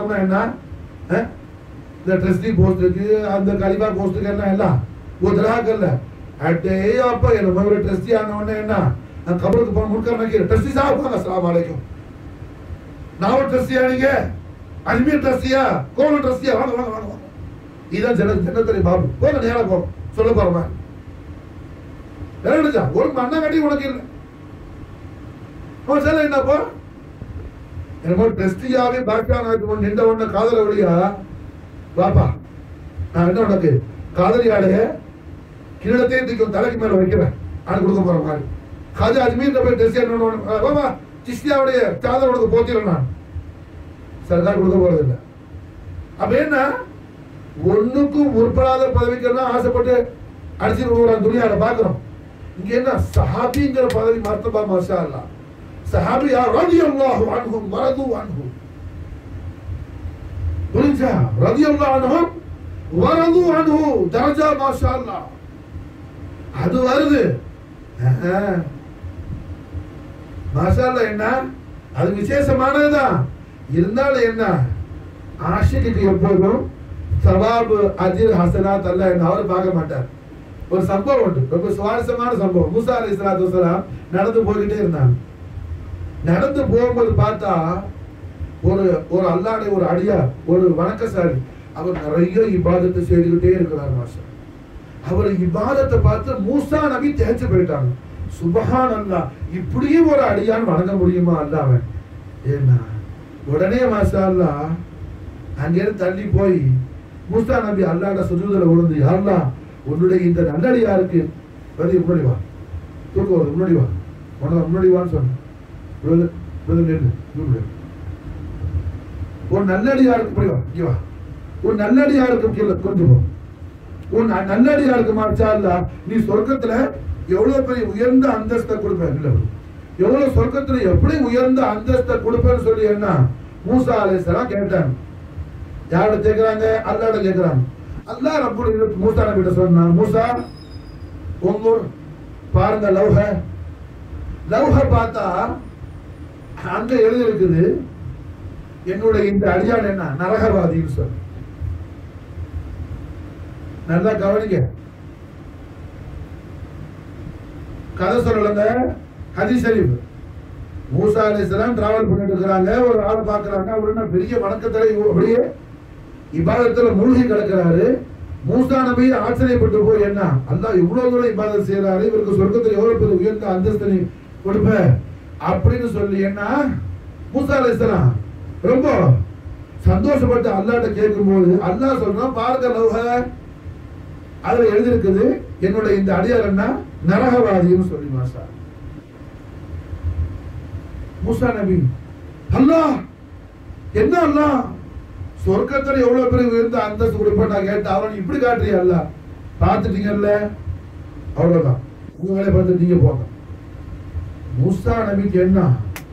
பாக்கம்னா என்ன இந்த trustee post இருக்கு அந்த கலிபா போஸ்ட் இருக்கு என்ன எல்லாம் वो तरह कर ले अटे आप ये लोग मेरे ट्रस्टी आने वाले हैं ना खबर को फोन करना कि ट्रस्टी साहब का अस्सलाम वालेकुम ना वो ट्रस्टी आएंगे अजमेर ट्रस्टी है कौन ट्रस्टी है वांग वांग वांग इधर जन्नत तेरे बाबू कौन है यार को सोलो पर मैं यार ना जा वो मानना कटी वो किल वो चले ना पो यार वो ट्रस्टी आवे बाकी आना तो निंदा वो ना कादर वालिया बापा ना इन्हों ना के कादर यार है किरणते दिक्कत ताला की मेरे वकील है आने गुड़ को पढ़ो मारी खाजा अजमेर तो भाई ड्रेस यार नोन बाबा चिश्तिया वाले चादर वाले को पोती रहना सरकार गुड़ को पढ़ देता अब ये ना वन्नु को मुर्परादर पदवी करना आसे पटे अर्जी रोड़ा दुनिया रा बाग रहा इनके ना सहाबी इंगर पदवी मर्तबा माशाअल्लाह सहाबी यार रज़ियल्लाहु अन्हुम वरदू अन्हु बोलिंचा रज़ियल्लाहु अन्हुम वरदू अन्हु दर्जा माशाअल्लाह அது வருது மாஷாஅல்லாஹ் என்ன அது விசேஷமானதுதான் இருந்தாலும் என்ன ஆஷிக்கு எப்போதும் சவாப் அஜ்ர் ஹஸனாத் அல்லாஹ் என்ன அவர் பார்க்க மாட்டார் ஒரு சம்பவம் உண்டு ரொம்ப சுவாரஸ்யமான சம்பவம் மூசா அலைஹிஸ்ஸலாத்து வஸலாம் நடந்து போயிட்டே இருந்தாங்க நடந்து போகும்போது பார்த்தா ஒரு அல்லாஹ்வுடைய ஒரு அடியார் ஒரு வணக்கசாலி அவர் நிறைய இபாதத்தை செய்துகிட்டே இருக்கிறார் மாஷா அவர் இபாதத்தை பார்த்து மூசா நபி தேய்ச்சு போயிட்டாங்க சுப்ஹானல்லாஹ் இப்படியே ஒரு அடியான் வணங்க முடியுமா அல்லாஹ்வை ஏன்னா உடனே மாஷா அல்லாஹ் அங்கே தள்ளி போய் மூசா நபி அல்லாஹ்ட சுஜூதுல விழுந்து யா அல்லாஹ் உன்னுடைய இந்த நல்லடியாருக்கு வந்து முன்னாடி வா தூக்கு வருது முன்னாடி வா உனக்கு முன்னாடி வான்னு சொன்னேன் ஒரு நல்லடியாருக்கு இப்படி வா இங்க வா ஒரு நல்லடியாருக்கு கீழே கொண்டு போ உன் நல்லடியாருக்கு மாஷா அல்லாஹ் நீ சொர்க்கத்துல எவ்வளவு பெரிய உயர்ந்த அந்தஸ்தை கொடுப்பேன் இல்ல எவ்வளவு சொர்க்கத்துல எப்படி உயர்ந்த அந்தஸ்தை கொடுப்பேன்னு சொல்லி என்ன மூசா அலைஹிஸ்ஸலாம் கேட்டாங்க யாரோட கேக்குறாங்க அல்லாஹ்ட கேக்குறாங்க அல்லாஹ் ரப்பல் இஸ்ஸத் மூசா நபி கிட்ட சொன்னா மூசா உங்கூர் பாருங்க லௌஹ பார்த்தா அங்க எழுதி இருக்குது என்னோட இந்த அடியான் என்ன நரகவாதின்னு சொல்லு நல்லா கவனிங்க கதை சொல்லலங்க ஹதீஸ் ஷரீஃப் மூசா அலைஹிஸ்ஸலாம் டிராவல் பண்ணிட்டு இருக்காங்க ஒரு ஆளை பார்க்கறாங்க அவர் என்ன பெரிய வணக்கத்துல அப்படியே இபாதத்துல மூழ்கி கிடக்கிறாரு மூசா நபி ஆச்சரியப்பட்டு போய் என்ன அல்லாஹ் இவ்வளவு தூரம் இபாதத் செய்யறாரு இவருக்கு சொர்க்கத்துல எவ்வளவு பெரிய உயர்ந்த அந்தஸ்தை கொடுப்ப அப்படின்னு சொல்லி என்ன மூசா அலைஹிஸ்ஸலாம் ரொம்ப சந்தோஷப்பட்டு அல்லாஹ்ட்ட கேட்கும்போது அல்லாஹ் சொல்றான் பாருங்க லௌஹ அதுல எழுதி இருக்குது என்னோட இந்த அடியார் என்ன நரகவாதின்னு சொல்லி மாஷா மூசா நபி அல்லாஹ் என்ன அல்லாஹ் சொர்க்கத்துல எவ்வளவு பெரிய உயர்ந்த அந்தஸ்து கொடுப்பேன் நான் கேட்டேன் அவன் இப்படி காட்டுறியா அல்லாஹ் பார்த்துட்டீங்கல்ல அவ்வளவுதான் உங்க வேலையை பார்த்துட்டீங்க போங்க மூசா நபிக்கு என்ன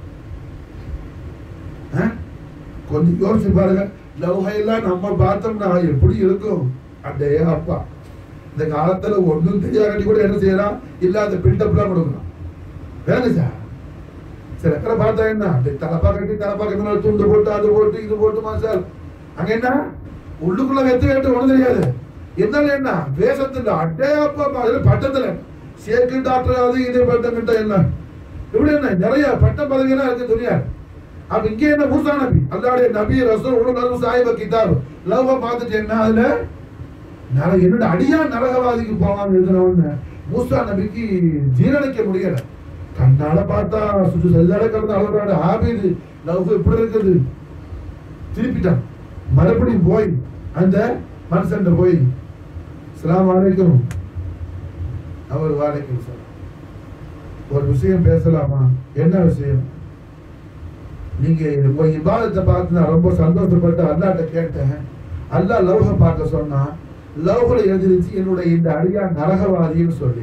கொஞ்சம் யோசிச்சு பாருங்க லௌஹையெல்லாம் நம்ம பார்த்தோம்னா எப்படி இருக்கும் அடே அப்பா இந்த காலத்துல ஒன்றும் தெரியாட்டி கூட என்ன செய்யறான் இல்லாத பில்டப்லாம் கொடுக்கலாம் வேலை சார் சில பேரை பார்த்தா என்ன தலப்பா கட்டி துண்டு போட்டு அது போட்டு இது போட்டு மாசால் அங்க என்ன உள்ளுக்குள்ள வெத்து ஒண்ணு தெரியாது இருந்தாலும் என்ன வேஷத்துல அடே அப்பா பட்டத்துல சேர்க்கு டாக்டர் அது இது பட்டம் என்ன இப்படி என்ன நிறைய பட்ட பதவியெல்லாம் இருக்கு துணியா அப்ப இங்க என்ன மூசா நபி அல்லாஹ்வுடைய நபி ரசூல் உலக சாஹிப கிதாப் லௌஹ பார்த்துட்டு என்ன அதுல என்னோட அடியா நரகவாதிக்கு போவாங்க எழுதுனவன்னு மூசா நபிக்கு ஜீரணிக்க முடியல கண்ணால பார்த்தா சுற்று செல்லாட கலந்து அழகாடு ஆபிது லவ் இப்படி இருக்குது திருப்பிட்டான் மறுபடியும் போய் அந்த மனுஷன் போய் அஸ்ஸலாமு அலைக்கும் அவர் வாலைக்கும் சலாம் ஒரு விஷயம் பேசலாமா என்ன விஷயம் நீங்க உங்க இபாதத்தை பார்த்து நான் ரொம்ப சந்தோஷப்பட்டு அல்லாஹ்ட்ட கேட்டேன் அல்லாஹ் லௌஹ பார்க்க சொன்னா லௌஹ்ல எழுதிருச்சு என்னோட இந்த அடியா நரகவாதின்னு சொல்லி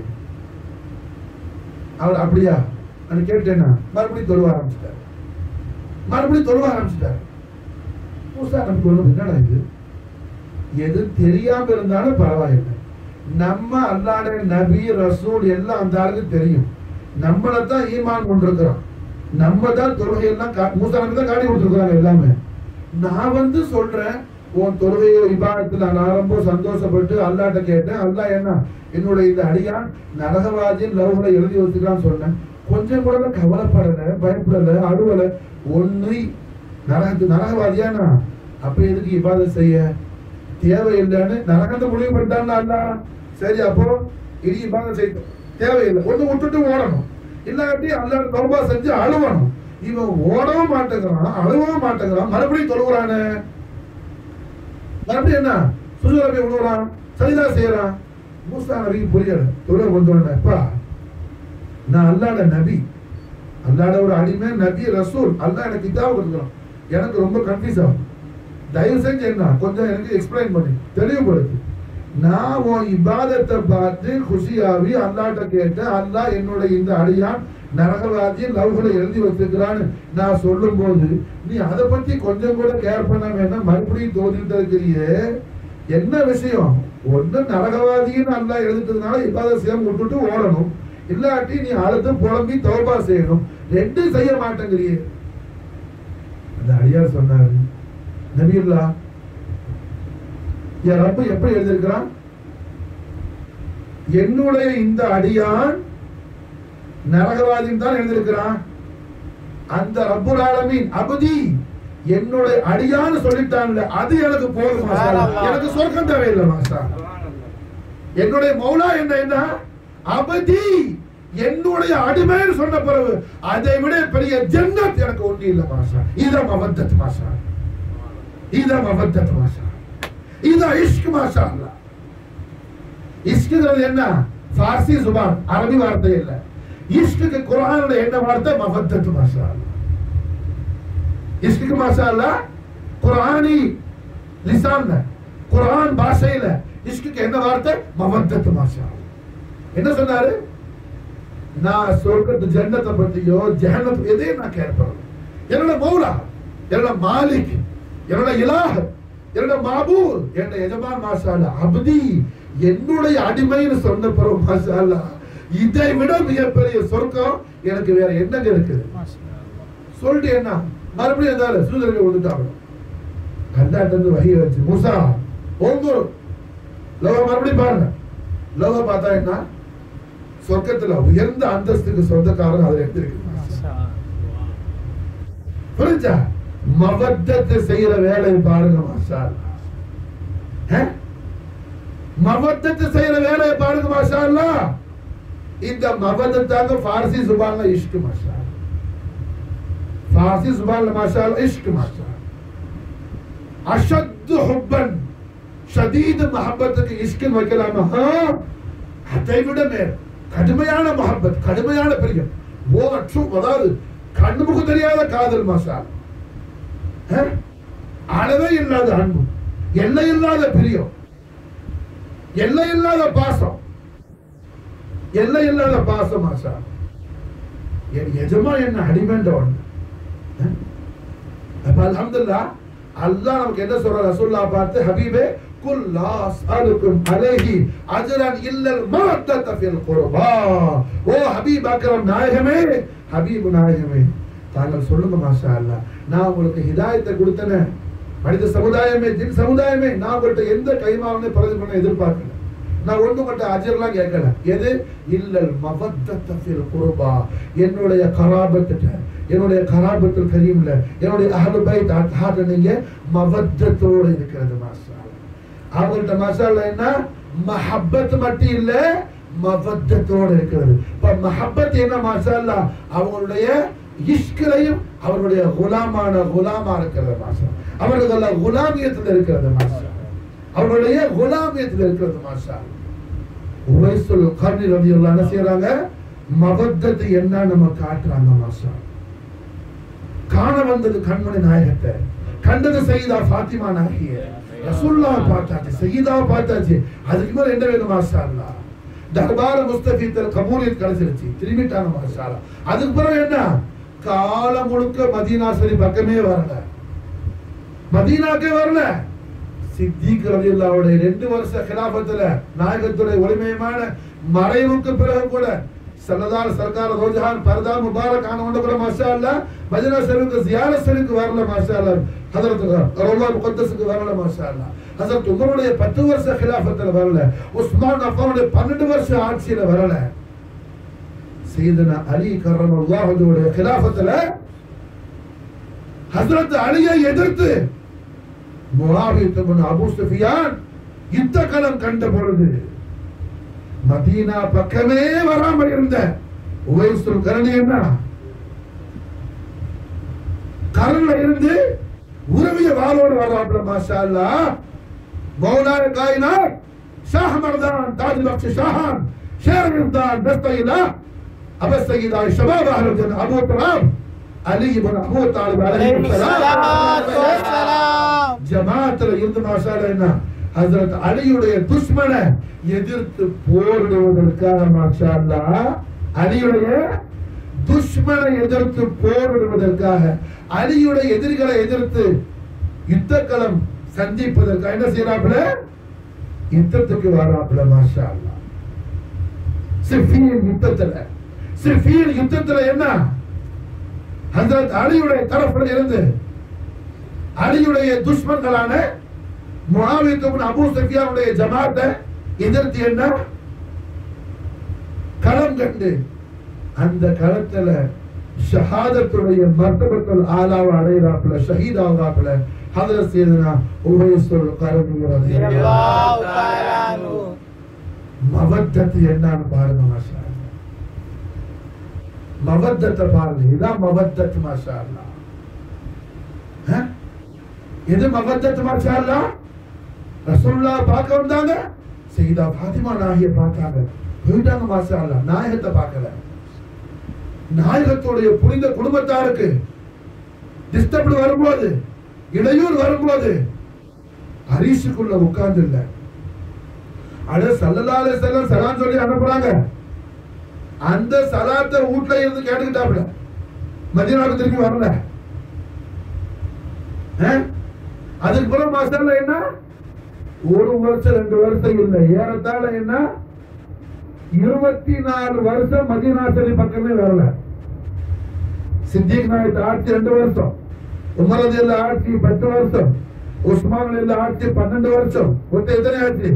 அவர் அப்படியா அது கேட்டேன்னா மறுபடியும் தொழுவ ஆரம்பிச்சிட்டாரு மூசா நமக்கு ஒண்ணு என்னடா இது எது தெரியாம இருந்தாலும் பரவாயில்லை நம்ம அல்லாஹ்வுடைய நபி ரசூல் எல்லாம் அந்த ஆளுக்கு தெரியும் நம்மளதான் ஈமான் கொண்டிருக்கிறோம் நம்ம தான் தொழுகை எல்லாம் மூசா நபி தான் காட்டி கொடுத்துருக்காங்க எல்லாமே நான் சொல்றேன், உன் தொழுகையோ இபாதத்துல நான் ரொம்ப சந்தோஷப்பட்டு அல்லாட்ட கேட்டேன். அல்லாஹ் என்ன என்னுடைய இந்த அடியான் நரகவாதியின் லவ்களை எழுதி வச்சுக்கலான்னு சொன்னேன். கொஞ்சம் கூட கவலைப்படல, பயப்படல, அழுவல. ஒண்ணு நரகவாதியானா அப்ப எதுக்கு இபாதத் செய்ய தேவையில்லைன்னு நரகத்தை முடிவு பண்ணிட்டான் அல்லாஹ். சரி, அப்போ இனி இபாதத் செய்ய தேவையில்லை, ஒண்ணு விட்டுட்டு ஓடணும். இல்லாட்டி அல்லாஹ் தௌபா செஞ்சு அழுவணும். இவன் ஓடவும் மாட்டேங்கிறான், அழுவவும் மாட்டேங்கிறான், மறுபடியும் தொழுகிறானே. மறுபடியும் என்ன சுஜூதுல விழுறான், சஜிதா செய்யறான். மூசா நபிக்கு புரியல. தொழுகை கொண்டு வந்தப்பா, நான் அல்லாஹ்வோட நபி, அல்லாஹ்வோட ஒரு அடிமை, நபி, ரசூல். அல்லாஹ் எனக்கு கிதாப் கொடுக்கணும். எனக்கு ரொம்ப கன்ஃபியூஸ் ஆகும். தயவு செஞ்சு என்ன கொஞ்சம் எனக்கு எக்ஸ்பிளைன் பண்ணி தெளிவுபடுத்து. நான் உன் இபாதத்தை பார்த்து குஷியாவி அல்லாட்ட கேட்டேன். அல்லாஹ் என்னோட இந்த அடியான் நரகவாதியை லவ்களை எழுதி வச்சிருக்கிறான்னு நான் சொல்லும் போது நீ அதை பத்தி கொஞ்சம் கூட கேர் பண்ண வேண்டாம், மறுபடியும் தோதிட்டு இருக்கிறியே, என்ன விஷயம்? ஒண்ணு நரகவாதின்னு அல்லாஹ் எழுதிட்டதுனால இபாதத் செய்ய விட்டுட்டு ஓடணும், இல்லாட்டி நீ அழுது புலம்பி தௌபா செய்யணும். ரெண்டும் செய்ய மாட்டேங்கிறியே. அந்த அடியார் சொன்னாரு, நபியுல்லாஹ், என் ரப்பு எப்படி எழுதியிருக்கிறான்? என்னுடைய இந்த அடியான் நரகவாதின்னு தான் எழுதியிருக்கிறான். அந்த ரப்புல் ஆலமீன் அபதி என்னுடைய அடியான்னு சொல்லிட்டான்ல, அது எனக்கு போதும், எனக்கு சொர்க்கம் தேவையில்லை மாஷா. என்னுடைய மௌலா என்ன அபதி என்னுடைய அடிமைன்னு சொன்ன பிறகு அதை விட பெரிய ஜன்னத் எனக்கு ஒண்ணு இல்லை மாஷா. இதான் மவத்தத் மாஷா, இதான் மவத்தத் மாஷா, இதான் இஷ்க் மாஷா அல்லாஹ். இஷ்க்ங்கிறது என்ன? ஃபார்சி சுபான், அரபி வார்த்தை இல்ல. இஷ்க்கு குர்ஆன்ல என்ன வார்த்தை? மவத்தத் மாஷா அல்லாஹ். இஷ்க்கு மாஷா அல்லாஹ் குர்ஆனி லிசான்ல, குர்ஆன் பாஷையில இஷ்க்கு என்ன வார்த்தை? மவத்தத் மாஷா அல்லாஹ். என்ன சொன்னாரு? நான் சொர்க்கத்து ஜன்னத்தை பத்தியோ ஜஹன்னத் எதையும் நான் கேர் பண்ணல. என்னோட மௌலா, என்னோட மாலிக், என்னோட இலாஹ், என்னோட மாபூத், என்னோட எஜமான் மாஷா அல்லாஹ் அப்தி என்னுடைய அடிமைன்னு சொன்ன பிறகு மாஷா அல்லாஹ் இதை விட மிகப்பெரிய சொர்க்கம் எனக்கு வேற என்னங்க இருக்குது? சொல்லிட்டு என்ன மறுபடியும் இருந்தாலும் சூதரங்க வந்துட்டாங்க. அல்லாஹ்ட்ட வஹி வச்சு, மூசா ஓங்கூர் லோக மறுபடியும் பாருங்க. லோக பார்த்தா என்ன? சொர்க்கத்துல உயர்ந்த அந்தஸ்துக்கு சொந்தக்காரன் அதுல எடுத்திருக்கு. புரிஞ்சா? மவத்தத்தை செய்யற வேலை பாருங்க மாஷா அல்லாஹ். மவத்தத்தை செய்யற வேலையை பாருங்க மாஷா அல்லாஹ். இந்த மவத்தத்தாங்க ஃபார்சி சுபான்ல இஷ்க் மாஷா அல்லாஹ். ஃபார்சி சுபான்ல மாஷா அல்லாஹ் இஷ்க் மாஷா அல்லாஹ். அஷத் ஹுப்பன் ஷதீத் மஹப்பத்துக்கு இஷ்க் வைக்கலாமா? அதை விட மேல் கடுமையான மஹப்பத், கடுமையான பிரியம், அதாவது கண்ணுமுக்கு தெரியாத காதல் மாஷா அல்லாஹ். அளவே இல்லாத அன்பு, எல்லை இல்லாத பிரியம், எல்லை இல்லாத பாசம், எல்லை இல்லாத பாசம் மாஷா அல்லாஹ். என் எஜமான் என்ன அடிமைன்ற ஒண்ணு. அப்ப அல்ஹம்துலில்லாஹ் அல்லாஹ் நமக்கு என்ன சொல்ற? ரசூலுல்லாஹ் பார்த்து, ஹபீபே குல் லா அஸ்அலுக்கும் அலைஹி அஜ்ரன் இல்லல் மவத்தத ஃபில் குர்பா. ஓ ஹபீப் அக்ரம் நாயகமே, ஹபீப் நாயகமே, தாங்கள் சொல்லுங்க மாஷா அல்லாஹ், நான் உங்களுக்கு ஹிதாயத்தை கொடுத்தனே, மனித சமுதாயமே, ஜின் சமுதாயமே, நான் உங்கள்கிட்ட எந்த கைமாவனை பிரதிபலனை எதிர்பார்க்கல, நான் ஒண்ணு மட்டும் அஜர்லாம் கேட்கல. எது? இல்லல் மவத்தத ஃபில் குர்பா, என்னுடைய கராபத்துட்ட, என்னுடைய கராபத்துல் கரீம்ல, என்னுடைய அஹ்லு பைத் அத்ஹாத நீங்க மவத்தத்தோட இருக்கிறது மாஷா அல்லாஹ். அவங்கள்ட்ட மாஷா அல்லாஹ் என்ன? மஹப்பத் மட்டும் இல்ல, மவத்தத்தோட இருக்கிறது. இப்ப மஹப்பத் என்ன மாஷா அல்லாஹ்? அவங்களுடைய இஷ்கலையும் அவருடைய குலாமா இருக்கிறது மாஷா. அவர்கள குலாமியத்தில் இருக்கிறது மாஷா, அவருடைய குலாமியத்தில் இருக்கிறது மாஷா. உவைசுல் கர்னி ரலியல்லாஹு அன்ஹு செய்றாங்க, மவத்தத் என்ன நம்ம காட்டுறாங்க மாஷா. காண வந்தது கண்மணி நாயகத்தை, கண்டது சையதா ஃபாத்திமா நாயகிய, ரசூலுல்லாஹ் பார்த்தாச்சு, சையதா பார்த்தாச்சு, அதுக்கு மேல என்ன வேணும் மாஷா அல்லாஹ்? தர்பார முஸ்தஃபீத்தல் கபூலியத் கிடைச்சிருச்சு, திரும்பிட்டாங்க மாஷா அல்லாஹ். அதுக்கு பிறகு என்ன? காலம் முழுக்க மதீனா சரி பக்கமே வரல, மதீனாக்கே வரல. சித்திக் ரலியல்லாஹு 2 வருஷ கிலாஃபத்துல நாயகத்துடைய ஒளிமயமான மறைவுக்கு பிறகு கூட सल्लल्लाहु सरकार रोजहान पर्दा मुबारक आने होने को माशाअल्लाह मदीना शरीफ के ज़ियारत शरीफ के वारला माशाअल्लाह हजरत रौला मुक़द्दस के वारला माशाअल्लाह हजरत उमर ने 10 वर्ष खिलाफत वारला उस्मान अफ़्फ़ान ने 12 वर्ष आட்சி वारला सैयदना अली करमल्लाहु वजहु खिलाफत हजरत अलीயை எதிர்த்து முஆவியா இப்னு அபூ சுஃபியான் யுத்த களம் கண்ட பொழுது மதீனா பக்கமே வராமல் இருந்த உவைசுல் கர்னி என்ன கரல்ல இருந்து உறவிய வாளோடு வராப்ல மாஷா அல்லாஹ் மௌலான காயினாத் ஷாஹ் மர்தான் தாஜ் பக்ஷ் ஷாஹான் ஷேர் இம்தான் தஸ்தைலா அபு சய்யிதா ஷபாப் அஹ்லுல் ஜன்னah அபூ தராப் அலி இப்னு அபூ தாலிப் அலைஹிஸ்ஸலாத்து வஸ்ஸலாம் ஜமாஅத்துல இருந்து மாஷா அல்லாஹ் என்ன हजरत அலியுடைய துஷ்மனை எதிர்த்து போரிடுவதற்காக மாஷா அல்லாஹ் அலியுடைய துஷ்மனை எதிர்த்து போரிடுவதற்காக அலியுடைய எதிரிகளை எதிர்த்து யுத்தக்களம் சந்திப்பதற்காக என்ன செய்யறாப்ல யுத்தத்துக்கு வராப்ல மாஷா அல்லாஹ் சிஃபீன் யுத்தத்துல என்ன ஹஜ்ரத் அலியுடைய தரப்புல இருந்து அலியுடைய துஷ்மன்களான முஆவியா இப்னு அபூ சுஃபியானுடைய ஜமாஅத்தை எதிர்த்து என்ன களம் கண்டு அந்த களத்துல ஷஹாதத்துடைய மர்தபத்துல் ஆலாவை அடையறாப்ல ஷஹீத் ஆகறாப்ல ஹஜ்ரத் சையதுனா உவைசுல் கர்னி ரலியல்லாஹு தஆலா அன்ஹு மவத்தத் என்னன்னு பாருங்க மாஷா அல்லாஹ் மவத்தத் பாருங்க இதான் மவத்தத் மாஷா அல்லாஹ் இது மவத்தத் மாஷா அல்லாஹ் ரசூலுல்லாஹ் பார்க்க வந்தாங்க சையதா ஃபாத்திமா நாயகியை பார்த்தாங்க போயிட்டாங்க மாஷா அல்லாஹ் நாயகத்தை பார்க்கல நாயகத்துடைய புனித குடும்பத்தாருக்கு டிஸ்டர்ப் வரும்போது இடையூறு வரும்போது அரிசிக்குள்ள உட்கார்ந்து இல்ல அட ஸல்லல்லாஹு அலைஹி வஸல்லம் சலாம் சொல்லி அனுப்புறாங்க அந்த சலாத்தை வீட்ல இருந்து கேட்டுக்கிட்டாப்ல மதீனாவுக்கு திரும்பி வரல அதுக்கு பிறகு மாஷா அல்லாஹ் என்ன ஒரு வருஷம் 2 வருஷம் இல்ல ஏறத்தாழ என்ன 24 வருஷம் மதீனா ஷரீஃப் பக்கமே வரல சித்திக் நாயக் ஆட்சி 2 வருஷம் உமர் ரலியல்லாஹு ஆட்சி 10 வருஷம் உஸ்மான் ரலியல்லாஹு ஆட்சி 12 வருஷம் மொத்தம் எத்தனை ஆட்சி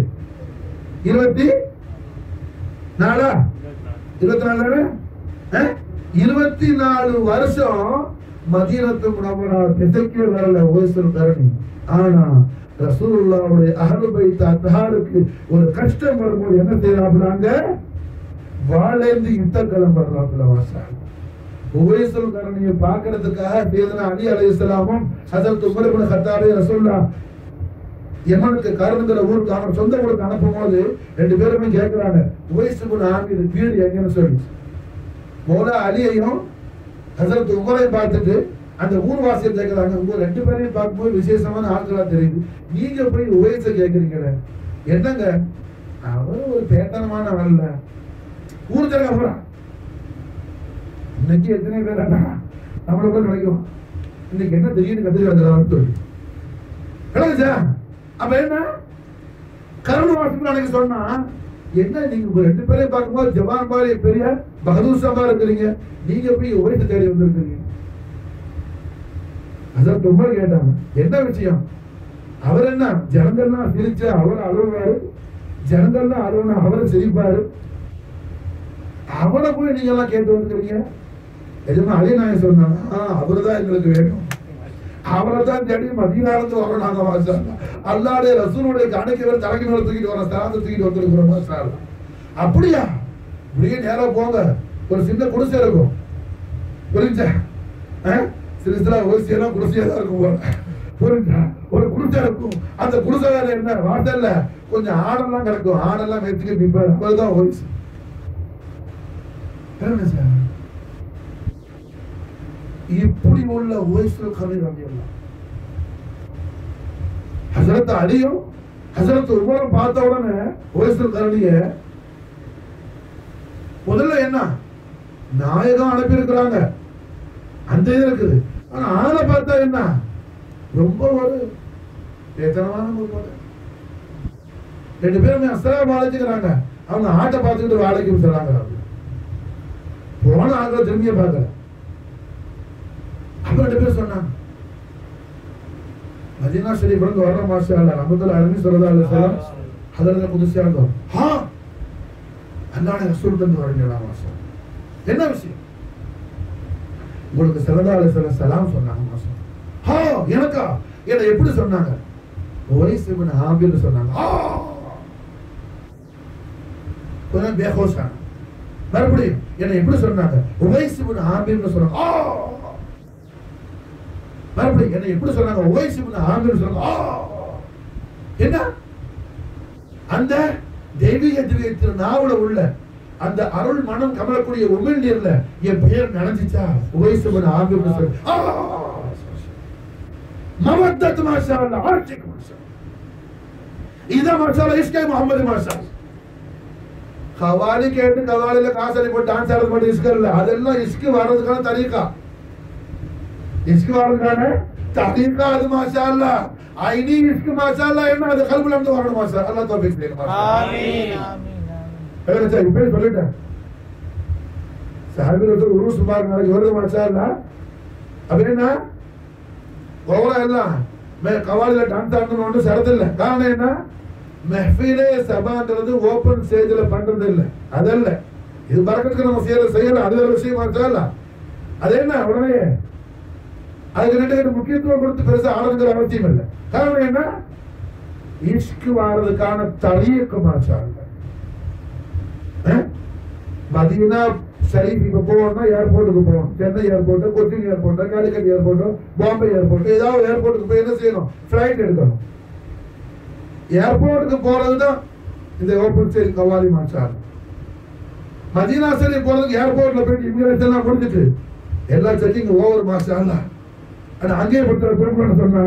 24 வருஷம் மதீனத்து முனவ்வரா திசைக்கே வரல உவைசுல் கர்னி ஆனா ரசூலுல்லாஹ்வுடைய அஹ்லுல் பைத் அத்ஹாருக்கு ஒரு கஷ்டம் வரும்போது என்ன செய்யறாங்க வாளேந்தி யுத்தக்களம் வர்றாப்ல மாஷா அல்லாஹ் உவைசுல் கர்னியை பார்க்கிறதுக்காக சையதுனா அலி அலைஹிஸ்ஸலாமும் ஹஜ்ரத் உமர் இப்னு கத்தாபை ரசூலுல்லாஹ் யமனுக்கு கர்னுங்கிற ஊருக்கு அவன் சொந்த ஊருக்கு அனுப்பும்போது 2 பேருமே கேட்கிறாங்க உவைஸ் இப்னு ஆமீர் வீடு எங்கன்னு சொல்லி மௌலா அலியையும் ஹஜ்ரத் உமரையும் பார்த்துட்டு அந்த ஊர்வாசியை கேட்கிறாங்க உங்க 2 பேரையும் பார்க்கும்போது விசேஷமான ஆட்களா தெரியுது நீங்க போய் உவைஸை கேட்கறீங்களே என்னங்க அவர் ஒரு பேத்தனமான வரல ஊர் ஜனங்க போறா இன்னைக்கு எத்தனை பேர் நம்மளுக்குள்ள கிடைக்கும் இன்னைக்கு என்ன திடீர்னு கத்திரி வந்துடுறான்னு சொல்லி கிடைச்சா அப்ப என்ன கருண் வாசிப்பு அன்னைக்கு சொன்னா என்ன நீங்க 2 பேரையும் பார்க்கும்போது ஜவான் மாதிரி பெரிய பகதூர் சாபா இருக்கிறீங்க நீங்க போய் உவைஸை தேடி வந்திருக்கீங்க ஹஜ்ரத் உமர் கேட்டாங்க என்ன விஷயம் அவர் என்ன ஜனங்கள்லாம் சிரிச்சு அவர் அழுவாரு ஜனங்கள்லாம் அழுவனா அவர் சிரிப்பாரு அவரை போய் நீங்க எல்லாம் கேட்டு வந்துக்கிறீங்க எதுவுமே அலி நாயகம் சொன்னாங்க அவருதான் எங்களுக்கு வேணும் அவரை தான் தேடி மதீனாவுக்கு வரோம் நாங்க மாஷா அல்லாஹ் அல்லாஹ்வுடைய ரசூலுடைய கணக்கிவர் தலைமையில தூக்கிட்டு வர ஸ்தானத்தை தூக்கிட்டு வந்துருக்கிறோம் மாஷா அல்லாஹ் அப்படியா இப்படியே நேரா போங்க ஒரு சின்ன குடிசை இருக்கும் புரிஞ்சா சில ஓசியெல்லாம் குடிசையா தான் இருக்கும் புரிஞ்சா ஒரு குடிசை இருக்கும் அந்த குடிசை வேற என்ன வாட்டல்ல கொஞ்சம் ஆடெல்லாம் கிடக்கும் ஆடெல்லாம் வெத்திக்கு நிப்பாரு அவர்தான் ஓய்ஸ் இப்படி உள்ள ஓய்ஸ்ல கதை ரலியல்லாஹு ஹஜ்ரத் அலியும் ஹஜ்ரத் உமரும் பார்த்த உடனே ஓய்ஸ்ல கரணிய முதல்ல என்ன நாயகம் அனுப்பி இருக்கிறாங்க அந்த இது இருக்குது ஆனா ஆளை பார்த்தா என்ன ரொம்ப ஒரு வேதனமான ஒரு 2 பேருமே அஸ்ஸலாமு அலைக்கும்ங்கறாங்க அவங்க ஆட்டை பார்த்துக்கிட்டு வாழைக்கும் சொல்றாங்க போன ஆக திரும்பிய பார்க்கல. அப்ப 2 பேர் சொன்னாங்க, மதீனா ஷரீஃப்ல இருந்து வர்ற மாஷா அல்லாஹ் ரஹ்மத்துல்லாஹி அலைஹி ஸல்லல்லாஹு அலைஹி வஸல்லம் ஹதரத் குதுஸியா இருந்தோம். அல்லாஹ்வுடைய ரசூல் இருந்து வரீங்களா மாஷா? என்ன விஷயம்? உங்களுக்கு ஸல்லல்லாஹு அலைஹி வஸல்லம் சலாம் சொன்னாங்க மாஷா. எனக்கா? என்ன எப்படி சொன்னாங்க? உவைஸ் இப்னு ஆமிர் சொன்னாங்க. கொஞ்சம் பேஹோஷான. மறுபடியும் என்ன எப்படி சொன்னாங்க? உவைஸ் இப்னு ஆமிர்னு சொன்னாங்க. மறுபடியும் என்ன எப்படி சொன்னாங்க? உவைஸ் இப்னு ஆமிர் சொன்னாங்க. என்ன அந்த தெய்வீக திவ்ய நாவுல உள்ள அந்த அருள் மனம் கமலக்கூடிய உமிழ் நீர்ல என் பெயர் நனைஞ்சிச்சா? உவைஸ் இப்னு ஆமிர்னு சொன்னாங்க. மவத்தத் மாஷா அல்லாஹ், ஆர்ச்சிக் மாஷா இதா மாஷா அல்லாஹ், இஸ்கே முஹம்மது மாஷா. கவாலி கேட்டு கவாலில காசரி போட்டு டான்ஸ் ஆடுறது மட்டும் இஸ்க் இல்ல, அதெல்லாம் இஸ்க் வர்றதுக்கான தரீகா. இஸ்க் வர்றதுக்கான தரீகா அது மாஷா அல்லாஹ். ஐனி இஸ்க் மாஷா அல்லாஹ் என்ன அது கல்புல இருந்து வரணும் மாஷா அல்லாஹ். தௌஃபீக் செய்யுங்க மாஷா. ஆமீன் ஆமீன். ஏன்னா இப்ப சொல்லிட்டேன் சஹாபிகள் உருஸ் பாருங்க நாளைக்கு வருது மாஷா அல்லாஹ். அப்படின்னா ஓவரா எல்லாம் கவாலில டான்ஸ் ஆடணும்னு ஒன்றும் சரத்து இல்லை. காரணம் என்ன? மெஹ்ஃபிலே சபான்றது ஓபன் ஸ்டேஜ்ல பண்றது இல்லை, அதல்ல. இது பரக்கத்துக்கு நம்ம செய்யலாம், அது ஒரு விஷயம் மாஷா அல்லாஹ். அது என்ன உடனே அதுக்கு 2 பேர் முக்கியத்துவம் கொடுத்து பெருசா ஆடுங்கிற அவசியம் இல்லை. காரணம் என்ன? இஷ்க் வாரதுக்கான தரீக் மாஷா அல்லாஹ். மதீனா ஷரீஃப் இப்ப போகணும்னா ஏர்போர்ட்டுக்கு போகணும். Chennai airport, Cochin airport, Calicut airport, Bombay airport, ஏதாவது ஏர்போர்ட்டுக்கு போய் என்ன செய்யணும்? ஃபிளைட் எடுக்கணும். ஏர்போர்ட்டுக்கு போறதுதான் இந்த ஓபன் ஸ்டேஜ் கவாலி மாஷா அல்லாஹ். மதீனா ஷரீஃப் போறதுக்கு ஏர்போர்ட்ல போயிட்டு இமிகிரேஷன் எல்லாம் முடிஞ்சிட்டு எல்லா செக்கிங் ஓவர் மாஷா அல்லாஹ். ஆனா அங்கேயே கொடுத்த திரும்ப சொன்னா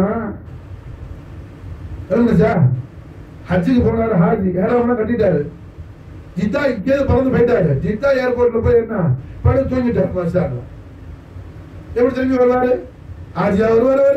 சார் ஹஜ்ஜுக்கு போனாரு, ஹாஜி ஏறாமலாம் கட்டிட்டாரு. ஜித்தா இங்கே பறந்து போயிட்டாரு. ஜித்தா ஏர்போர்ட்ல போய் என்ன படுத்து தூங்கிட்டாரு மாஷா அல்லாஹ். எப்படி திரும்பி வருவாரு? ஆஜியா வருவாரு.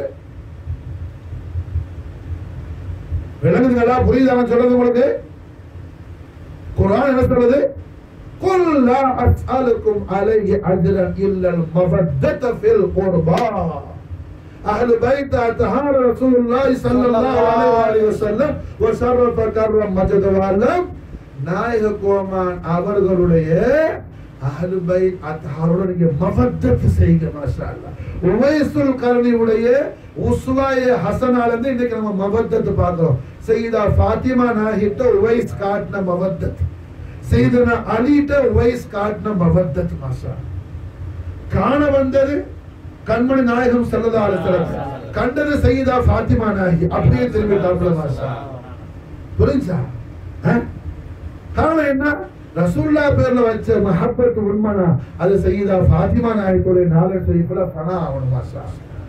விளங்குதுங்களா? புரியுதா நான் சொல்றது உங்களுக்கு? குர்ஆன் என்ன சொல்றது? குல் லா அஸ்அலுக்கும் அலைஹி அஜ்ரன் இல்லல் மவத்தத ஃபில் குர்பா அஹ்லு பைத் அத்ஹார ரசூலுல்லாஹி ஸல்லல்லாஹு அலைஹி வஸல்லம் வ ஷரஃப கர்ரம் மஜத வஅலம். நாயக கோமான் அவர்களுடைய அஹ்லு பைத் அத்ஹாரோட நீங்க மவத்தத் செய்யுங்க மாஷா அல்லாஹ். உவைசுல் கர்னியுடைய உஸ்வாயே ஹசனால இருந்து இன்னைக்கு நம்ம மவத்தத் பார்க்கிறோம். சையதா ஃபாத்திமா நாஹிட்ட உவைஸ் காட்ன மவத்தத், சையதுனா அலிட்ட உவைஸ் காட்ன மவத்தத் மாஷா. காண வந்தது கண்மணி நாயகம் ஸல்லல்லாஹு அலைஹி வஸல்லம், கண்டது சையதா ஃபாத்திமா நாஹி, அப்படியே திரும்பிட்டாப்ல மாஷா. புரிஞ்சா? காரணம் என்ன? ரசூலுல்லாஹ் பேர்ல வச்ச மஹப்பத் உண்மைனா அது சையதா ஃபாத்திமா நாஹியோட நாலு ஷரீஃப்ல ஃபனா ஆவணும் மாஷா.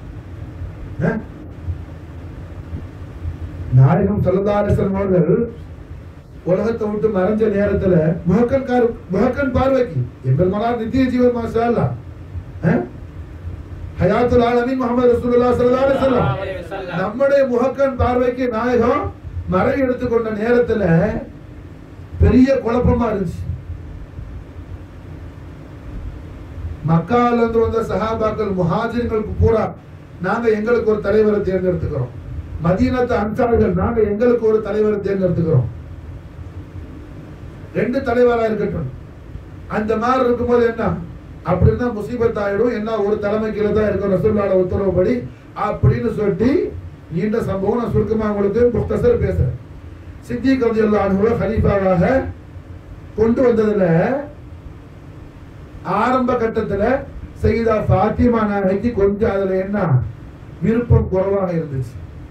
நாயகம் ஸல்லல்லாஹு அலைஹி வஸல்லம் அவர்கள் உலகத்தை விட்டு மறைஞ்ச நேரத்துல முஹக்கன் பார்வைக்கு எம்பெருமானார் நித்திய ஜீவன் மாஷா அல்லாஹ். ஹயாத்துல் ஆலமீன் முஹம்மது ரசூலுல்லாஹ் ஸல்லல்லாஹு அலைஹி வஸல்லம் நம்முடைய முஹக்கன் பார்வைக்கு நாயகம் மறை எடுத்துக்கொண்ட நேரத்துல பெரிய குழப்பமா இருந்துச்சு. மக்கால இருந்து வந்த சஹாபாக்கள் முஹாஜிர்களுக்கு பூரா நாங்க எங்களுக்கு ஒரு தலைவரை தேர்ந்தெடுத்துக்கிறோம், மதீனத்து அன்சாரிகள் நாங்க எங்களுக்கு ஒரு தலைவரை தேர்ந்தெடுத்துக்கிறோம், 2 தலைவரா இருக்கட்டும். அந்த மாதிரி இருக்கும்போது என்ன அப்படின்னா முசீபத் ஆயிடும். என்ன ஒரு தலைமை கீழே தான் இருக்கும் ரசூலுல்லாஹ் உத்தரவுப்படி அப்படின்னு சொல்லி நீண்ட சம்பவம் நான் சுருக்கமா உங்களுக்கு முக்தசர் பேசுறேன். சித்திக் ரலியல்லாஹு அன்ஹு கலீஃபாவாக கொண்டு வந்ததுல ஆரம்ப கட்டத்துல சையதா ஃபாத்திமா நாயகி கொஞ்சம் அதுல என்ன விருப்பம் குறைவாக இருந்துச்சு,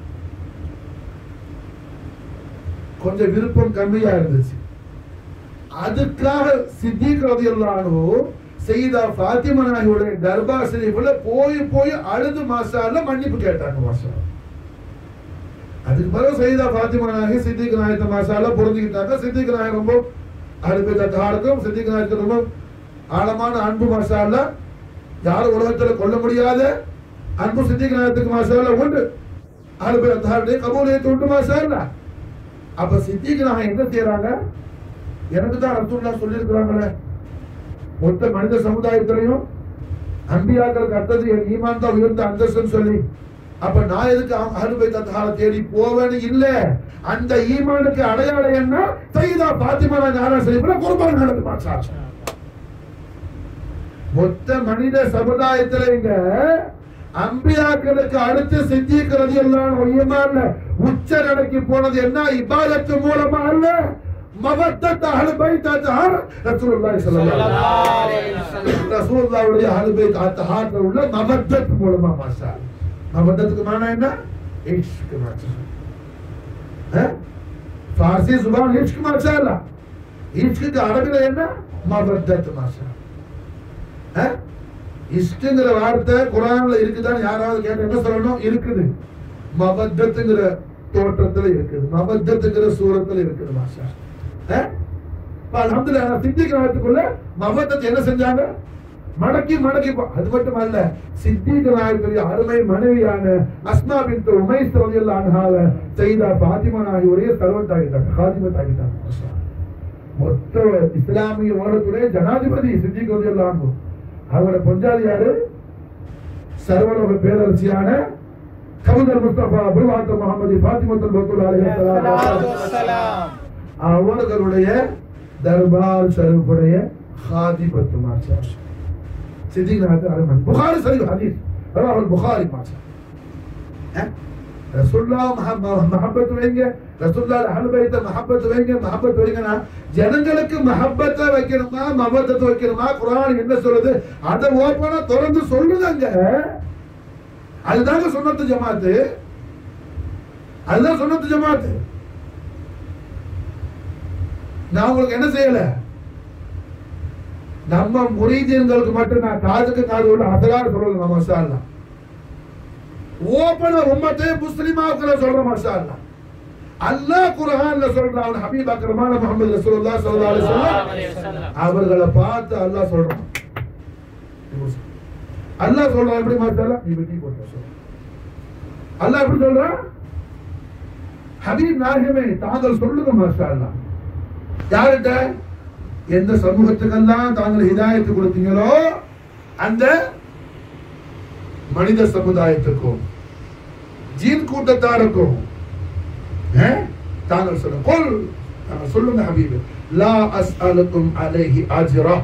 கொஞ்சம் விருப்பம் கம்மியா இருந்துச்சு. அதுக்காக சித்திக் ரலியல்லாஹு அன்ஹு சையதா ஃபாத்திமா நாயகியோட தர்பார் ஷரீஃப்ல போய் அழுது மாஷா அல்லாஹ் மன்னிப்பு கேட்டாங்க மாஷா. அதுக்கு பிறகு சையதா ஃபாத்திமா நாயகி சித்திக் நாயகத்தை மாஷா அல்லாஹ் புரிஞ்சுக்கிட்டாங்க. சித்திக் நாயகம் ரொம்ப அழுத்தத்தாருக்கும் சித்திக் நாயகத்துக்கு ரொம்ப ஆழமான அன்பு மாஷா அல்லாஹ். யாரும் உலகத்துல கொள்ள முடியாத அன்பு சித்திக் நாயகத்துக்கு மாஷா அல்லாஹ் உண்டு. அழுத்தத்தாருடைய கபூலியத்தை உண்டு மாஷா அல்லாஹ். அப்ப சித்திக் நாயகம் என்ன செய்யறாங்க? எனக்கு தான் ரசூலுல்லாஹ் சொல்லி இருக்கிறாங்களே, மொத்த மனித சமுதாயத்திலையும் அம்பியாக்களுக்கு அடுத்தது என் ஈமான் தான் உயர்ந்த அந்தஸ்துன்னு சொல்லி, அப்ப நான் எதுக்கு அஹ்லுல் பைத் அத்ஹாரை தேடி போவேன்னு இல்ல. அந்த ஈமானுக்கு அடையாளம் என்ன? சையதா ஃபாத்திமா நானா ஷரீஃப்ல குர்பான் நடந்து மாஷா. மொத்த மனித சமுதாயத்துல இங்க அம்பியாக்களுக்கு அடுத்து சித்திக் ரலியல்லாஹு அன்ஹு ஈமான்ல உச்ச நிலைக்கு போனது என்ன? இபாதத்து மூலமா அல்ல, மவத்தத் அஹ்லுல் பைத் அத்ஹார் ரசூலுல்லாஹி ஸல்லல்லாஹு அலைஹி வஸல்லம் ரசூலுல்லாஹ்வுடைய அஹ்லுல் பைத் அத்ஹார்ல உள்ள மவத்தத் மூலமா மாஷா. மவத்தத்துக்கு மானா என்ன? இஷ்க் மாஷா. फारसी जुबान इश्क माशाअल्लाह, इश्क का அரபில என்ன? மவத்தத் மாஷா. இஷ்க்ங்கிற வார்த்தை குர்ஆன்ல இருக்குதான்னு யாராவது கேட்டா என்ன சொல்லணும்? இருக்குது. மவத்தத்ங்கிற தோற்றத்துல இருக்குது, மவத்தத்ங்கிற சூரத்துல இருக்குது மாஷா. அல்ஹம்துலில்லாஹ் சித்திக் நாயகத்துக்குள்ள மவத்தத் என்ன செஞ்சாங்க? மடக்கி மடக்கி. அது மட்டும் அல்ல, சித்திக் நாயகத்துடைய அருமை மனைவியான அஸ்மா பின்த் உமைஸ் ரலியல்லாஹு அன்ஹாவை சையதா ஃபாத்திமா நாயகியுடைய சர்வன்ட் ஆகிட்டாங்க, காதிமத் ஆகிட்டாங்க மாஷா. மொத்த இஸ்லாமிய உலகத்துடைய ஜனாதிபதி சித்திக் ரலியல்லாஹு அன்ஹு. அவரோட பொஞ்சாதி யாரு? சர்வலோக பேரரசியான கவுதர் முஸ்தபா அபுல் முஹம்மதி ஃபாத்திமத்துல் பத்தூல் அலைஹிஸ்ஸலாத்து வஸ்ஸலாம் அவர்களுடைய தர்பார் ஷரீஃபுடைய காதிமத் மாஷா. सिद्दीक नायक अरमान बुखारी सही हदीस रवाहुल बुखारी माशा. रसूलुल्लाह मोहब्बत वेंगे, रसूलुल्लाह अहल बैत मोहब्बत वेंगे. मोहब्बत वेंगना ஜனங்களுக்கு மஹப்பத் வைக்கணுமா மவத்தத் வைக்கணுமா? குர்ஆன் என்ன சொல்லுது? அத ஓபனா திறந்து சொல்லுங்க. அதுதாங்க சுன்னத் ஜமாத், அதுதான் சுன்னத் ஜமாத். நான் உங்களுக்கு என்ன செய்யல, நம்ம முரீதீன்களுக்கு மட்டும் நான் காதுக்கு காது உள்ள அதலார் சொல்லல மாஷா அல்லாஹ். ஓபன உம்மத்தே முஸ்லிமாக்களை சொல்ற மாஷா அல்லாஹ். அல்லாஹ் குர்ஆன்ல சொல்றான், ஹபீப் அக்ரமான முஹம்மது ரசூலுல்லாஹ் ஸல்லல்லாஹு அலைஹி வஸல்லம் அவர்களை பார்த்து அல்லாஹ் சொல்றான். அல்லாஹ் சொல்றான் எப்படி மாஷா அல்லாஹ்? நீ வெட்டி போட்டு சொல்ற. அல்லாஹ் எப்படி சொல்றான்? ஹபீப் நாயகமே தாங்கள் சொல்லுங்க மாஷா அல்லாஹ். யார்கிட்ட? எந்த சமூகத்துக்கெல்லாம் தாங்கள் ஹிதாயத்து கொடுத்தீங்களோ அந்த மனித சமுதாயத்துக்கும் ஜீன் கூட்டத்தாருக்கும் தாங்கள் சொல்லுங்க ஹபீபே, லா அஸ்அலுக்கும் அலைஹி அஜ்ரா.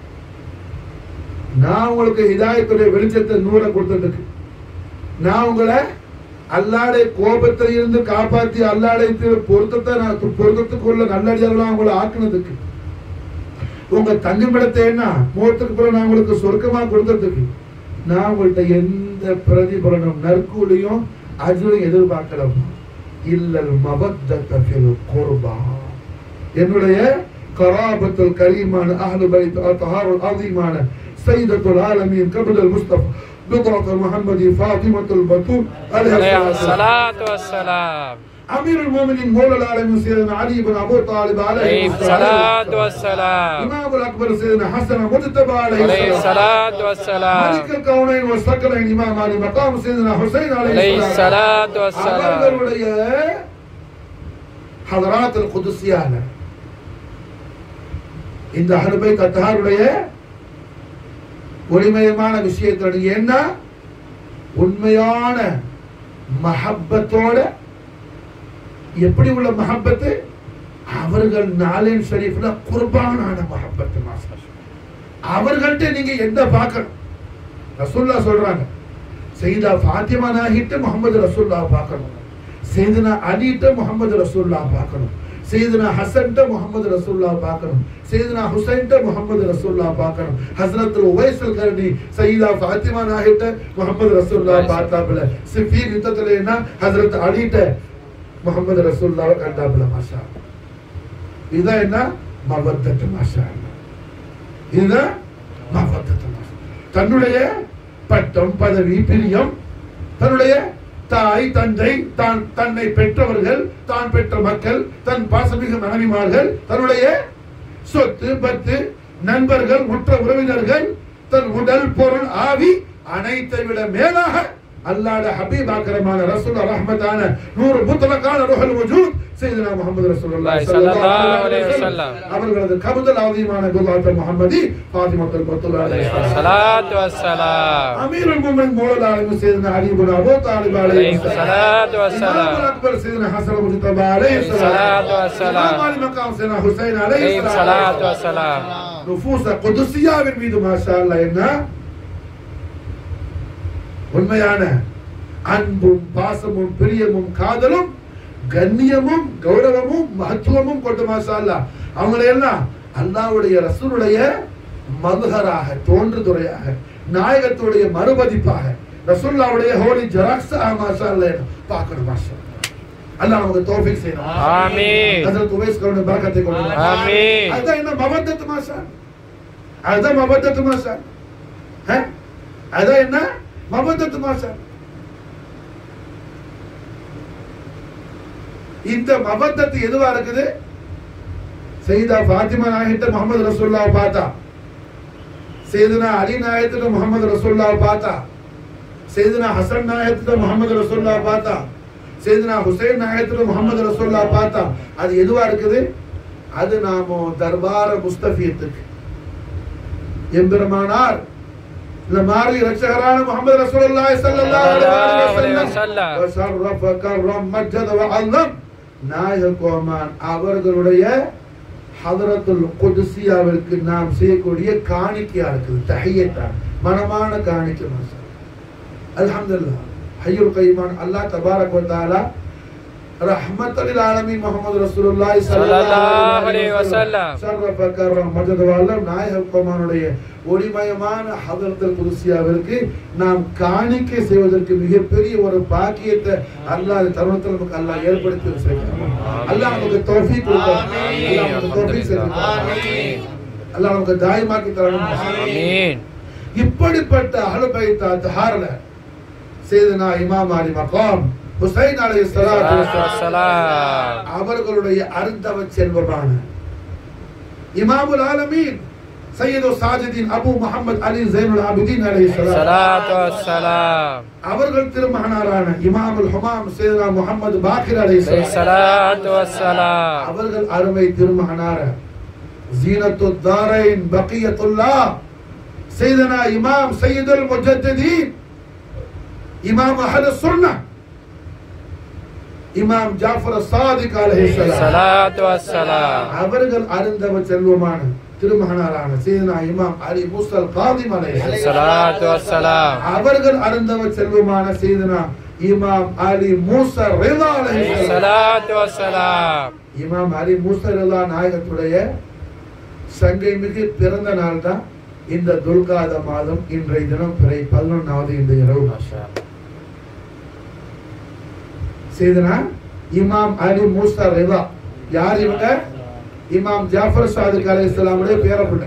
நான் உங்களுக்கு ஹிதாயத்துடைய வெளிச்சத்தை நூற கொடுத்ததுக்கு, நான் உங்களை அல்லாஹ்வுடைய கோபத்தில் இருந்து காப்பாற்றி அல்லாஹ்வுடைய பொருத்தத்துக்குள்ள நல்லடியார்களா உங்களை ஆக்குனதுக்கு, உங்க தங்குமிடத்தை என்ன மூத்தத்துக்கு பிறகு நான் உங்களுக்கு சொர்க்கமா கொடுத்ததுக்கு, நான் உங்கள்கிட்ட எந்த பிரதிபலனும் நற்கூலியும் அஜ்ரையும் எதிர்பார்க்கலாம். இல்லல் மவத்தத ஃபில் குர்பா. என்னுடைய கராபத்துல் கரீமான அஹ்லு பைத் அத்ஹாருல் அஸீமான சய்யிதத்துல் ஆலமீன் கபுல் முஸ்தஃபா பித்ரத்துல் முஹம்மதி ஃபாத்திமத்துல் பத்தூல் அலைஹிஸ்ஸலாத்து வஸ்ஸலாம் أمير المؤمنين مولى العالمين سيدنا علي بن أبو طالب عليه الصلاة والسلام إمام الأكبر سيدنا حسن مجتبى عليه الصلاة والسلام ملك الكونين والثقلين إمام علي مقام سيدنا حسين عليه الصلاة والسلام حضرات القدسية இந்த அஹ்லுல் பைத் அத்ஹாருடைய ஒளிமயமான விஷயத்துல என்ன உண்மையான மஹப்பத்தோட எப்படி உள்ள மஹப்பத்? அவர்கள் நாளின் ஷரீஃப்ல குர்பானான மஹப்பத் மாஷா. அவர்கள்ட்ட நீங்க என்ன பார்க்கணும்? ரசூலுல்லாஹ் சொல்றாங்க, சையதா ஃபாத்திமா நாஹிட்ட முஹம்மது ரசூலுல்லாஹ் பார்க்கணும், சையதுனா அலிட்ட முஹம்மது ரசூலுல்லாஹ் பார்க்கணும், சையதுனா ஹசன்ட்ட முஹம்மது ரசூலுல்லாஹ் பார்க்கணும், சையதுனா ஹுசைன்ட்ட முஹம்மது ரசூலுல்லாஹ் பார்க்கணும். ஹஸ்ரத் உவைஸல் கர்னி சையதா ஃபாத்திமா நாஹிட்ட முஹம்மது ரசூலுல்லாஹ் பார்த்தாப்ல. சிஃபீன் யுத்தத்துல என்ன ஹஸ்ரத் அலிட்ட முஹம்மது ரசூலுல்லாஹ் கண்டாப்ல மாஷா. இதுதான் என்ன மவத்தத் மாஷா. இதுதான் மவத்தத் மாஷா. தன்னுடைய பட்டம் பதவி பிரியம், தன்னுடைய தாய் தந்தை, தன்னை பெற்றவர்கள், தான் பெற்ற மக்கள், தன் பாசமிகு மனைவிமார்கள், தன்னுடைய சொத்து பத்து நண்பர்கள் உற்ற உறவினர்கள், தன் உடல் பொருள் ஆவி அனைத்தை விட மேலாக அல்லாஹ்வுடைய ஹபீப் அக்ரமான ரசூல் ரஹ்மத்தான நூர் முத்லகான ரூஹுல் வஜூத் சையதுனா முஹம்மது ரசூலுல்லாஹி ஸல்லல்லாஹு அலைஹி வஸல்லம் அவர்களது கபுல் அஸீமான குல்லாத் முஹம்மதி ஃபாத்திமத்துல் பத்துல் அலைஹி ஸலாத்து வஸ்ஸலாம் அமீருல் முஃமினீன் மௌலா அலி சையதுனா அலி இப்னு அபூ தாலிப் அலைஹி ஸலாத்து வஸ்ஸலாம் இமாம் அக்பர் சையதுனா ஹஸன் முஜ்தபா அலைஹி ஸலாத்து வஸ்ஸலாம் இமாம் மகாம் சையதுனா ஹுசைன் அலைஹி ஸலாத்து வஸ்ஸலாம் நுஃபூஸ் குதுஸியாவின் மீது மாஷா அல்லாஹ் என்ன உண்மையான அன்பும் பாசமும் பிரியமும் காதலும் கண்ணியமும் கௌரவமும் மகத்துவமும் கொண்டு மாஷா அல்லாஹ் அவங்களை எல்லாம் அல்லாஹ்வுடைய ரசூலுடைய மதுஹராக தோன்றுதுறையாக நாயகத்துடைய மறுபதிப்பாக ரசூலுல்லாஹ்வுடைய ஹோலி ஜராக்ஸாக மாஷா அல்லாஹ் பார்க்கணும் மாஷா அல்லாஹ் நமக்கு தௌஃபீக் செய்யணும் ஆமீன் ஹஜ்ரத் உவைஸ் கருணை பரக்கத்தை கொண்டு ஆமீன் அதான் என்ன மவத்தத் மாஷா அதான் மவத்தத் மாஷா அதான் என்ன மவத்தத் மாஷா இந்த மவத்தத் எதுவா இருக்குது சையதா ஃபாத்திமா நாயகிட்ட முஹம்மது ரசூலுல்லாஹ் பார்த்தா சையதுனா அலி நாயகிட்ட முஹம்மது ரசூலுல்லாஹ் பார்த்தா சையதுனா ஹசன் நாயகிட்ட முஹம்மது ரசூலுல்லாஹ் பார்த்தா சையதுனா ஹுசைன் நாயகிட்ட முஹம்மது ரசூலுல்லாஹ் பார்த்தா அது எதுவா இருக்குது அது நாமோ தர்பார முஸ்தஃபியத்துக்கு எம்பெருமானார் لماري رشهران محمد رسول الله صلى الله عليه وسلم وشرف كرم مجد وعظم நாயகோமான் அவர்களுடைய ஹதரத்துல் குத்ஸியாவிற்கு நாம் செய்யக்கூடிய காணிக்கையா இருக்குது தஹியத்தா மனமான காணிக்கை மாஷா அல்ஹம்துலில்லாஹ் ஹய்யுல் கய்யூம் அல்லாஹ் தபாரக வ தஆலா ரஹ்மத்துல் ஆலமீன் முஹம்மது ரசூலுல்லாஹி ஸல்லல்லாஹு அலைஹி வஸல்லம் ஷரஃப கர்ரம் மஜத் வ அல்லம் நாயகோமானுடைய ஒளிமயமான ஹதரத்துல் குத்ஸியாவிற்கு நாம் காணிக்கை செய்வதற்கு மிகப்பெரிய ஒரு பாக்கியத்தை அல்லாஹ் தருணத்தில் நமக்கு அல்லாஹ் ஏற்படுத்தி வச்சிருக்கிறான் அல்லாஹ் நமக்கு தௌஃபீக் கொடுக்கணும் அல்லாஹ் நமக்கு தௌஃபீக் செய்யணும் ஆமீன் அல்லாஹ் நமக்கு தாயிமாக்கி தரணும் ஆமீன் இப்படிப்பட்ட அஹ்லுல் பைத் தஹாரல சையதுனா இமாம் அலி மகாம் ஹுசைன் அலைஹிஸ்ஸலாத்து வஸ்ஸலாம் அவர்களுடைய அருந்தவ செல்வமான இமாமுல் ஆலமீன் سيد الساجدين ابو محمد علي زين العابدين عليه الصلاه والسلام அவர்கள் திருமகனாரான இமாமுல் ஹுமாம் சையதுனா முஹம்மது பாக்கிர் அலைஹி ஸலாத்து வஸ்ஸலாம் அவர்கள் அருமை திருமகனார ஜீனத்துத் தாரைன் பகியத்துல்லாஹ் சையதுனா இமாம் சையதுல் முஜத்ததீன் இமாம் அஹ்லுஸ் சுன்னah இமாம் ஜாஃபர் as-சாதிக் அலைஹி ஸலாத்து வஸ்ஸலாம் அவர்கள் அருந்தவ செல்வமான திருமகனாரான சையதுனா இமாம் அலி மூஸல் காதிம் அலைஹி ஸலாத்து வஸ்ஸலாம் அவர்கள் அருந்தவ செல்வமான சையதுனா இமாம் அலி மூஸா ரிதா அலைஹி ஸலாத்து வஸ்ஸலாம் இமாம் அலி மூஸா ரிதா நாயகத்துடைய சங்கை மிகு பிறந்த நாள் தான் இந்த துல்காத மாதம் இன்றைய தினம் பிறை 11வது இந்த இரவு மாஷா சையதுனா இமாம் அலி மூஸா ரிதா யார் இவங்க இமாம் ஜாஃபர் சாதிக் அலைஹிஸ்ஸலாமுடைய பேரப்பிள்ளை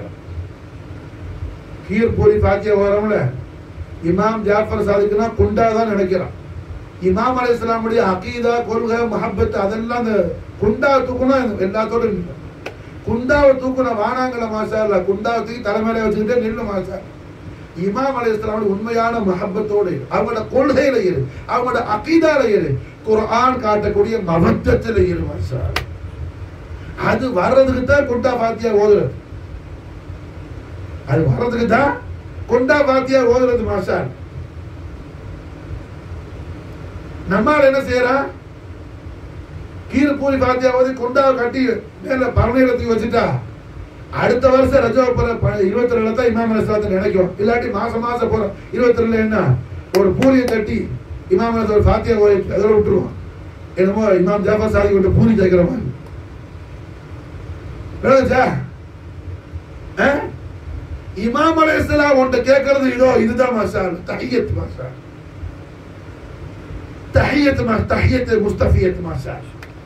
கீர் பூரி பாக்கிய வரம்ல இமாம் ஜாஃபர் சாதிக்னா குண்டா தான் நினைக்கிறான் இமாம் அலைஹிஸ்ஸலாமுடைய அகீதா கொள்கை முஹப்பத் அதெல்லாம் அந்த குண்டா தூக்குனா எல்லாத்தோட குண்டாவை தூக்குன வானாங்கல மாஷா அல்லாஹ் குண்டாவை தூக்கி தலைமையில வச்சுக்கிட்டே நின்று மாஷா இமாம் அலைஹிஸ்ஸலாமுடைய உண்மையான முஹப்பத்தோடு அவங்களோட கொள்கையில இரு அவங்களோட அகீதால இரு குர்ஆன் காட்டக்கூடிய மவத்தத்தில இரு மாஷா அது வர்றதுக்கு தான் குண்டா பாத்தியா ஓதுறது அது வர்றதுக்கு தான் குண்டா பாத்தியா ஓதுறது மாஷா நம்மால் என்ன செய்யறான் கீர் பூரி பாத்தியா ஓதி குண்டாவை கட்டி மேல பரணையில வச்சுட்டா அடுத்த வருஷம் ரஜோபுர 22 தான் இமாம் அலைஹிஸ்ஸலாத்தை நினைக்கும் இல்லாட்டி மாசம் போற 22 என்ன ஒரு பூரியை கட்டி இமாம் அலைஹிஸ்ஸலாம் ஒரு பாத்தியா ஓதி அதோட விட்டுருவான் என்னமோ இமாம் ஜாஃபர் சாதிக் விட்டு பூரி தைக்கிற மாதிரி இமாம் அலைஹிஸ்ஸலாம் உன்கிட்ட கேட்கறது இதோ இதுதான் மாஷா தஹியத் மாஷா தஹியத் முஸ்தஃபியத் மாஷா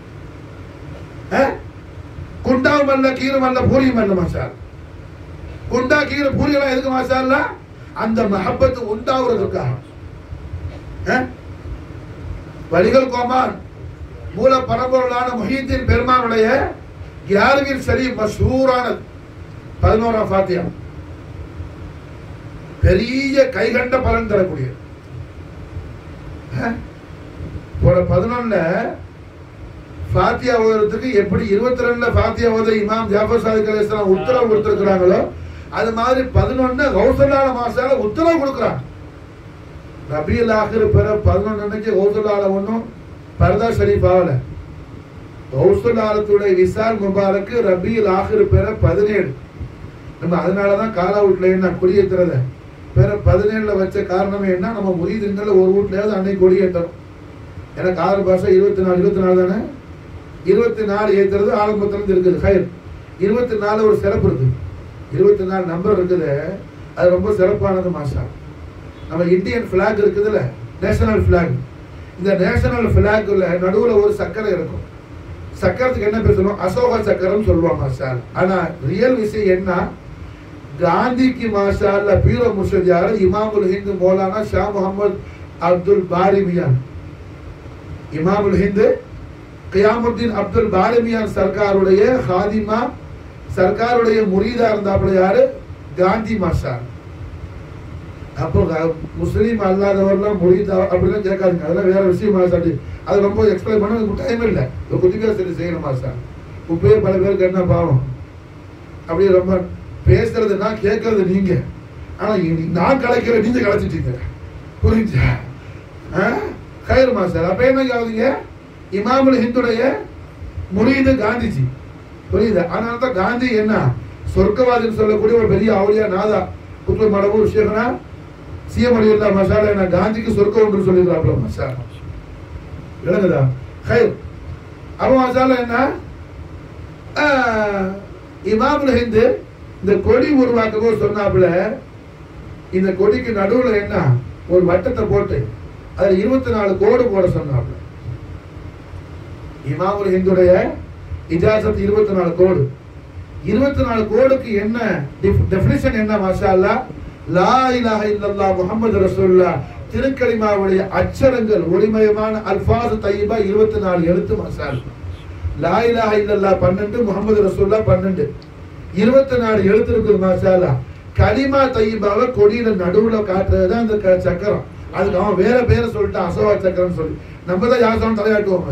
குண்டா மல்ல கீர மல்ல பூரி மல்ல மாஷா குண்டா கீர பூரி எல்லாம் எதுக்கு மாஷா அல்லாஹ் அந்த மஹப்பத் உண்டாவுறதுக்காக வலிகள் கோமான் மூல பரம்பொருளான முஹியத்தீன் பெருமானுடைய கியாரகிர் ஷரீஃப் மஷ்ஹூரான 11ஆம் ஃபாத்திஹா பெரிய கைகண்ட பலன் தரக்கூடிய போன 11 ஃபாத்தியா ஓதுறதுக்கு எப்படி 22 ஃபாத்தியா ஓத இமாம் ஜாஃபர் சாதிக் அலைஹிஸ்ஸலாம் உத்தரவு கொடுத்திருக்கிறாங்களோ அது மாதிரி 11 கௌசுல்லால மாசால உத்தரவு கொடுக்குறாங்க. ரபியுல் ஆகிர் பிற 11 அன்னைக்கு கௌசுல்லால ஒன்றும் பர்தா ஷரீஃப் ஆகல. கௌசுல்லாலத்துடைய விசால் முபாரக்கு ரபியுல் ஆகிர் பிற 17. நம்ம அதனாலதான் காலா வீட்டுல என்ன கொடியேற்றுறத பிற 17ல வச்ச காரணமே என்ன, நம்ம முரீதுங்கள ஒரு வீட்லயாவது அன்னைக்கு கொடியேற்றணும். ஏன்னா காதல் பாஷா 24 தானே, 24 ஏத்துறது ஆரம்பத்துல இருக்குது. ஹயர் 24 ஒரு சிறப்பு இருக்கு, 24 நம்பர் இருக்குது, அது ரொம்ப சிறப்பானது மாஷா. நம்ம இந்தியன் பிளாக் இருக்குதுல்ல, நேஷனல் பிளாக், இந்த நேஷனல் பிளாக்ல நடுவுல ஒரு சக்கரை இருக்கும். சக்கரத்துக்கு என்ன பேர் சொல்லுவோம், அசோக சக்கரம் சொல்லுவாங்க மாஷா. ஆனா ரியல் விஷயம் என்ன, காந்திக்கு மாஷா அல்லாஹ் பீர முர்ஷித் யாரு, இமாமுல் ஹிந்த் மௌலானா ஷா முஹம்மது அப்துல் பாரி மியான், இமாமுல் ஹிந்த் கியாமுத்தீன் அப்துல் பாரி மியான் சர்க்காருடைய ஹாதிமா, சர்க்காருடைய முரீதா இருந்தாப்புல யாரு, காந்தி மாஷா. அப்போ முஸ்லீம் அல்லாதவர்லாம் முரீதா அப்படிலாம் கேட்காதுங்க, அதெல்லாம் வேற விஷயம் மாஷா. அது ரொம்ப எக்ஸ்பிளைன் பண்ண எனக்கு டைம் இல்லை, குதிக்கா சரி செய்யணும் மாஷா. இப்பயே பல பேருக்கு என்ன பாவம், அப்படியே ரொம்ப பேசுறதுனா கேட்கறது நீங்க, ஆனா நான் கலைக்கிற நீங்க கலைச்சிட்டீங்க, புரிஞ்சா? கயிறு மாஸ்டர் அப்ப என்ன ஆகுதுங்க, இமாமுல் ஹிந்துடைய முரீது காந்திஜி, புரியுது? அதனாலதான் காந்தி என்ன சொர்க்கவாதின்னு சொல்லக்கூடிய ஒரு பெரிய அவுலியா நாதா குத்துப மடபூர் ஷேഖனா சிஎம் அலியுல்லா மசாலா என்ன காந்திக்கு சொர்க்கம் ஒன்று சொல்லிடுறாப்ல மசாலா, விளங்குதா? கயிறு அப்ப மசாலா என்ன, இமாமுல் ஹிந்து இந்த கொடி உருவாக்கவோ சொன்னாப்புல, இந்த கொடிக்கு நடுவுல என்ன ஒரு வட்டத்தை போட்டு அதுல 24 கோடு போட சொன்னாப்புல. இமாமுல் ஹிந்துடைய இஜாசத் 24 கோடு. 24 கோடுக்கு என்ன டெஃபினிஷன் என்ன மாஷா அல்லாஹ், லா இலாஹ இல்லல்லாஹ் முஹம்மது ரசூலுல்லாஹ் திருக்கலிமாவுடைய அச்சரங்கள் ஒளிமயமான அல்ஃபாஸ் தய்யிபா 24 எழுத்து மாஷா அல்லாஹ். லா இலாஹ இல்லல்லாஹ் 12, முஹம்மது ரசூலுல்லாஹ் 12, 24 எழுத்து இருக்குது மாஷா அல்லாஹ். கலிமா தய்யிபாவை கொடியில நடுவுல காட்டுறதுதான் இந்த சக்கரம். அதுக்கு அவன் வேற பேரை சொல்லிட்டு அசோகா சக்கரம் சொல்லி நம்ம தான் யாசம் தலையாட்டுவோம்.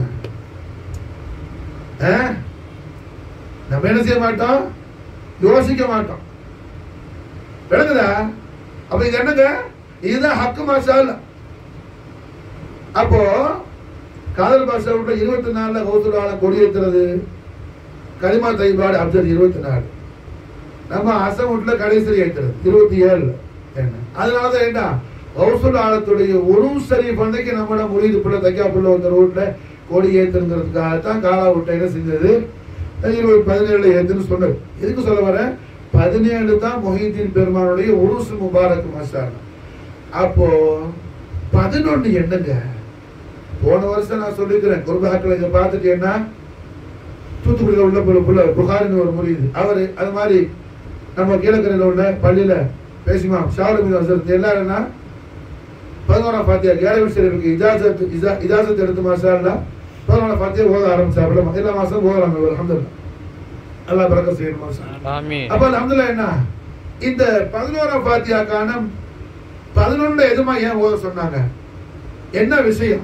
நம்ம என்ன செய்ய மாட்டோம், யோசிக்க மாட்டோம், விளங்குதா? அப்ப இது என்னங்க, இதுதான் ஹக்கு மாஷா அல்லாஹ். அப்போ காதல் பாஷா விட்டு 24 கௌசுல்லால கொடியேற்றுறது, கலிமா தய்யிபாடு அப்ஜர் 24, நம்ம அசம் வீட்டுல கடைசி ஏற்றுறது 27. என்ன அதனாலதான் என்ன கௌசுல் ஆலத்துடைய ஒரு ஷரீஃப் அன்னைக்கு நம்மள முரீது புள்ள தைக்கா புள்ள ஒருத்தர் வீட்டுல கொடி ஏற்றுங்கிறதுக்காகத்தான் காலா விட்ட என்ன செஞ்சது 17 ஏத்துன்னு சொன்னது. எதுக்கு சொல்ல வர, 17 தான் மொஹீதீன் பெருமானுடைய உருசு முபாரக் மாஷா. அப்போ 11 என்னங்க, போன வருஷம் நான் சொல்லிக்கிறேன் குர்பாக்களை இதை பார்த்துட்டு என்ன, தூத்துக்குடியில் உள்ள புள்ள புகாரின்னு ஒரு முரீது அவரு, அது மாதிரி நம்ம கீழக்கரையில் உள்ள பள்ளியில பேசிமா ஷாவுல் ஹசரத் எல்லாருன்னா 11ஆம் ஃபாத்தியா கேரவி ஷரீஃபுக்கு இஜாசத் எடுத்து மாஷா அல்லாஹ் 11ஆம் ஃபாத்தியா ஓத ஆரம்பிச்சாப்புல. எல்லா மாசம் ஓதுறாங்க அல்ஹம்துலில்லாஹ், அல்லாஹ் பரக்கத் செய்யணும் மாஷா. ஆமீன். அப்ப அல்ஹம்துலில்லாஹ் என்ன இந்த 11ஆம் ஃபாத்தியாக்கான 11 எதுமா ஏன் ஓத சொன்னாங்க, என்ன விஷயம்?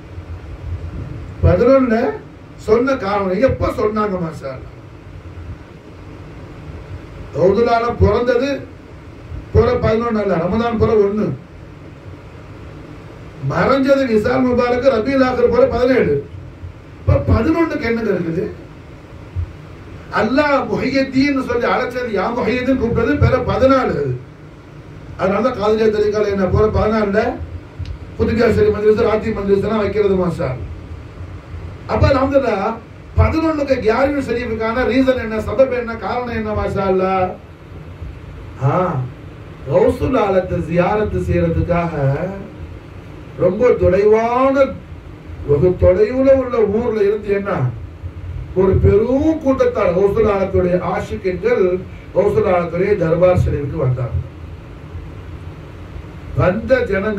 11 சொன்ன காரணம் எப்ப சொன்னாங்க மாஷா அல்லாஹ்? கௌசுல்லால பிறந்தது புற 11 அல்ல, ரமதான் புற 1, மறைஞ்சது விசால் முபாரக் ரபியுல் ஆகிர் புற 17. இப்ப 11க்கு என்னங்க இருக்குது? அல்லாஹ் முஹையத்தீன் சொல்லி அழைச்சது, யா முஹையத்தீன் கூப்பிட்டது பிற 14. அதனாலதான் காதிரியா தரீகால என்ன புற 14ல குதுபியா ஷரீஃப் மஜ்லிஸ் ராத்தி மஜ்லிஸ் எல்லாம் வைக்கிறது மாஷா. அப்ப அல்ஹம்துலில்லாஹ் 11க்கு கியாரவி ஷரீஃபுக்கான ரீசன் என்ன, சபப் என்ன, காரணம் என்ன மாஷா அல்லாஹ்? கௌசுல் ஆலத்தை ஜியாரத்து செய்யறதுக்காக ரொம்ப தொலைவான ஒரு தொலைவுல உள்ள ஊர்ல இருந்து என்ன ஒரு பெரும் கூட்டத்தார் கௌசுல் ஆலத்துடைய ஆஷிக்குகள் கௌசுல் ஆலத்துடைய தர்பார் ஷரீஃபுக்கு வந்தாங்க. வந்த ஜனங்க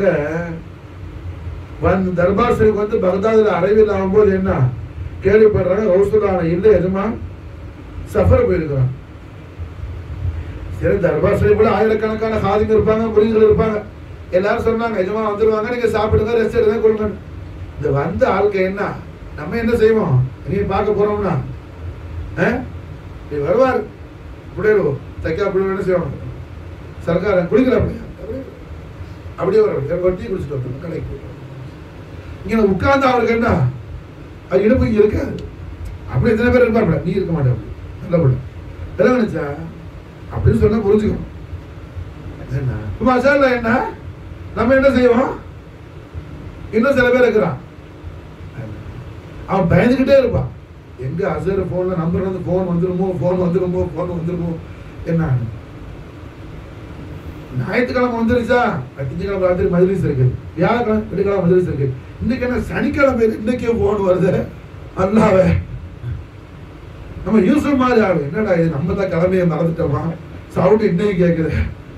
தர்பார் ஷரீஃப் வந்து பகதாதுல அரைவில் ஆகும்போது என்ன கேள்விப்படுறாங்க, கௌசுல் ஆலம் இல்லை எதுமா சஃபர் போயிருக்கிறாங்க. சரி, தர்பார் ஷரீஃப்ல ஆயிரக்கணக்கான ஹாதிம் இருப்பாங்க, முரீதுகள் இருப்பாங்க. எல்லாரும் சொன்னாங்க எஜமா வந்துருவாங்க, நீங்க சாப்பிடுங்க, ரெஸ்ட் எடுங்க, கொடுங்க. இந்த வந்த ஆளுக்கு என்ன, நம்ம என்ன செய்வோம், நீ பார்க்க போறோம்னா வருவார் புடையிடுவோம் தைக்கா அப்படி என்ன செய்வாங்க, சர்க்கார குடிக்கிற அப்படியே வர டீ குடிச்சிட்டு வந்து கடைக்கு இங்க உட்கார்ந்து அவருக்கு என்ன அது இடுப்பு இங்க இருக்காது. அப்படி எத்தனை பேர் இருப்பாரு, நீ இருக்க மாட்டேன் நல்ல பிள்ளை எல்லாம் நினைச்சா அப்படின்னு சொன்னா புரிஞ்சுக்கணும். என்ன மசாலா என்ன நம்ம என்ன செய்வோம், இன்னும் சில பேர் இருக்கிறான் அவன் பயந்துகிட்டே இருப்பான், எங்க அசர் போன்ல நம்பர் வந்து போன் வந்துருமோ என்ன. ஞாயிற்றுக்கிழமை வந்துருச்சா, திங்கக்கிழமை ராத்திரி மஜ்லிஸ் இருக்கு, வியாழக்கிழமை வெள்ளிக்கிழமை மஜ்லிஸ் இருக்கு, இன்னைக்கு என்ன சனிக்கிழமை இன்னைக்கே போன் வருது, அல்லாவே நம்ம யூசுப் மாதிரி ஆளு, என்னடா இது நம்ம தான் கிழமையை மறந்துட்டோமா, சவுண்ட் இன்னைக்கு கேட்குது,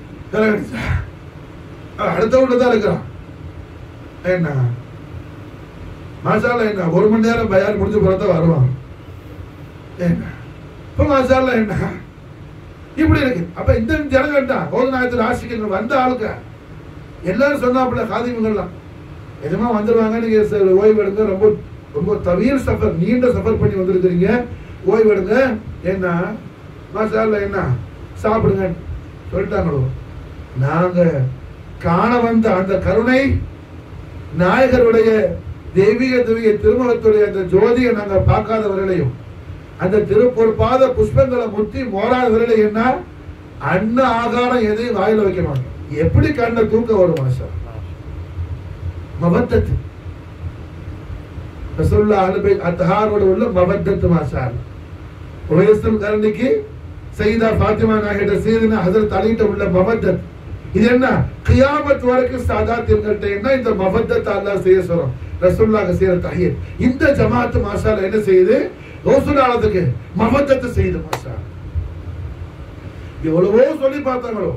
அடுத்த வீட்டுல தான் இருக்கிறான். என்ன மாஷால்லா என்ன ஒரு மணி நேரம் பயார் முடிஞ்ச பிறகு வருவான். என்ன இப்ப மாஷால்லா என்ன இப்படி இருக்கு. அப்ப இந்த ஜனங்கட்டா ஓதுநாயத்தில் ஆசிரியர்கள் வந்த ஆளுக்க எல்லாரும் சொன்னாப்புல காதிமுகள்லாம் எதுமா வந்துருவாங்க, நீங்க ஓய்வு எடுங்க, ரொம்ப ரொம்ப தவிர சஃபர் நீண்ட சஃபர் பண்ணி வந்திருக்கிறீங்க, ஓய்வு எடுங்க, என்ன மாஷால்லா என்ன சாப்பிடுங்க சொல்லிட்டாங்களோ. நாங்க காண வந்த அந்த கருணை நாயகருடைய தெய்வீக திருமுகத்துடைய அந்த ஜோதியை நாங்க பார்க்காதவர்களையும் அந்த திருப்பொற்பாத புஷ்பங்களை முத்தி மோராதவர்களை என்ன அன்ன ஆகாரம் எதையும் வாயில வைக்க மாட்டோம். எப்படி கண்ண தூக்க வரும் மாஷா மபத்தத்து ரசூலுல்லாஹி அலைஹி அத்ஹாரோட உள்ள மபத்தத்து மாஷா. உவைசுல் கரணிக்கு சையதா ஃபாத்திமா நாயகிட்ட சையதுனா ஹஜ்ரத் அலிட்ட உள்ள மபத்தத், இது என்ன கியாமத் வரைக்கும் சாதாத்தியங்கள்ட்ட என்ன இந்த மபத்தத்தை அல்லாஹ் செய்ய சொல்றோம். ரசூலுல்லாஹ் செய்யற தஹியத் இந்த ஜமாத் மாஷாஅல்லாஹ் என்ன செய்யுது, ரசூலுல்லாஹ்வுக்கு மபத்தத்தை செய்யுது மாஷா. எவ்வளவோ சொல்லி பார்த்தாங்களோ,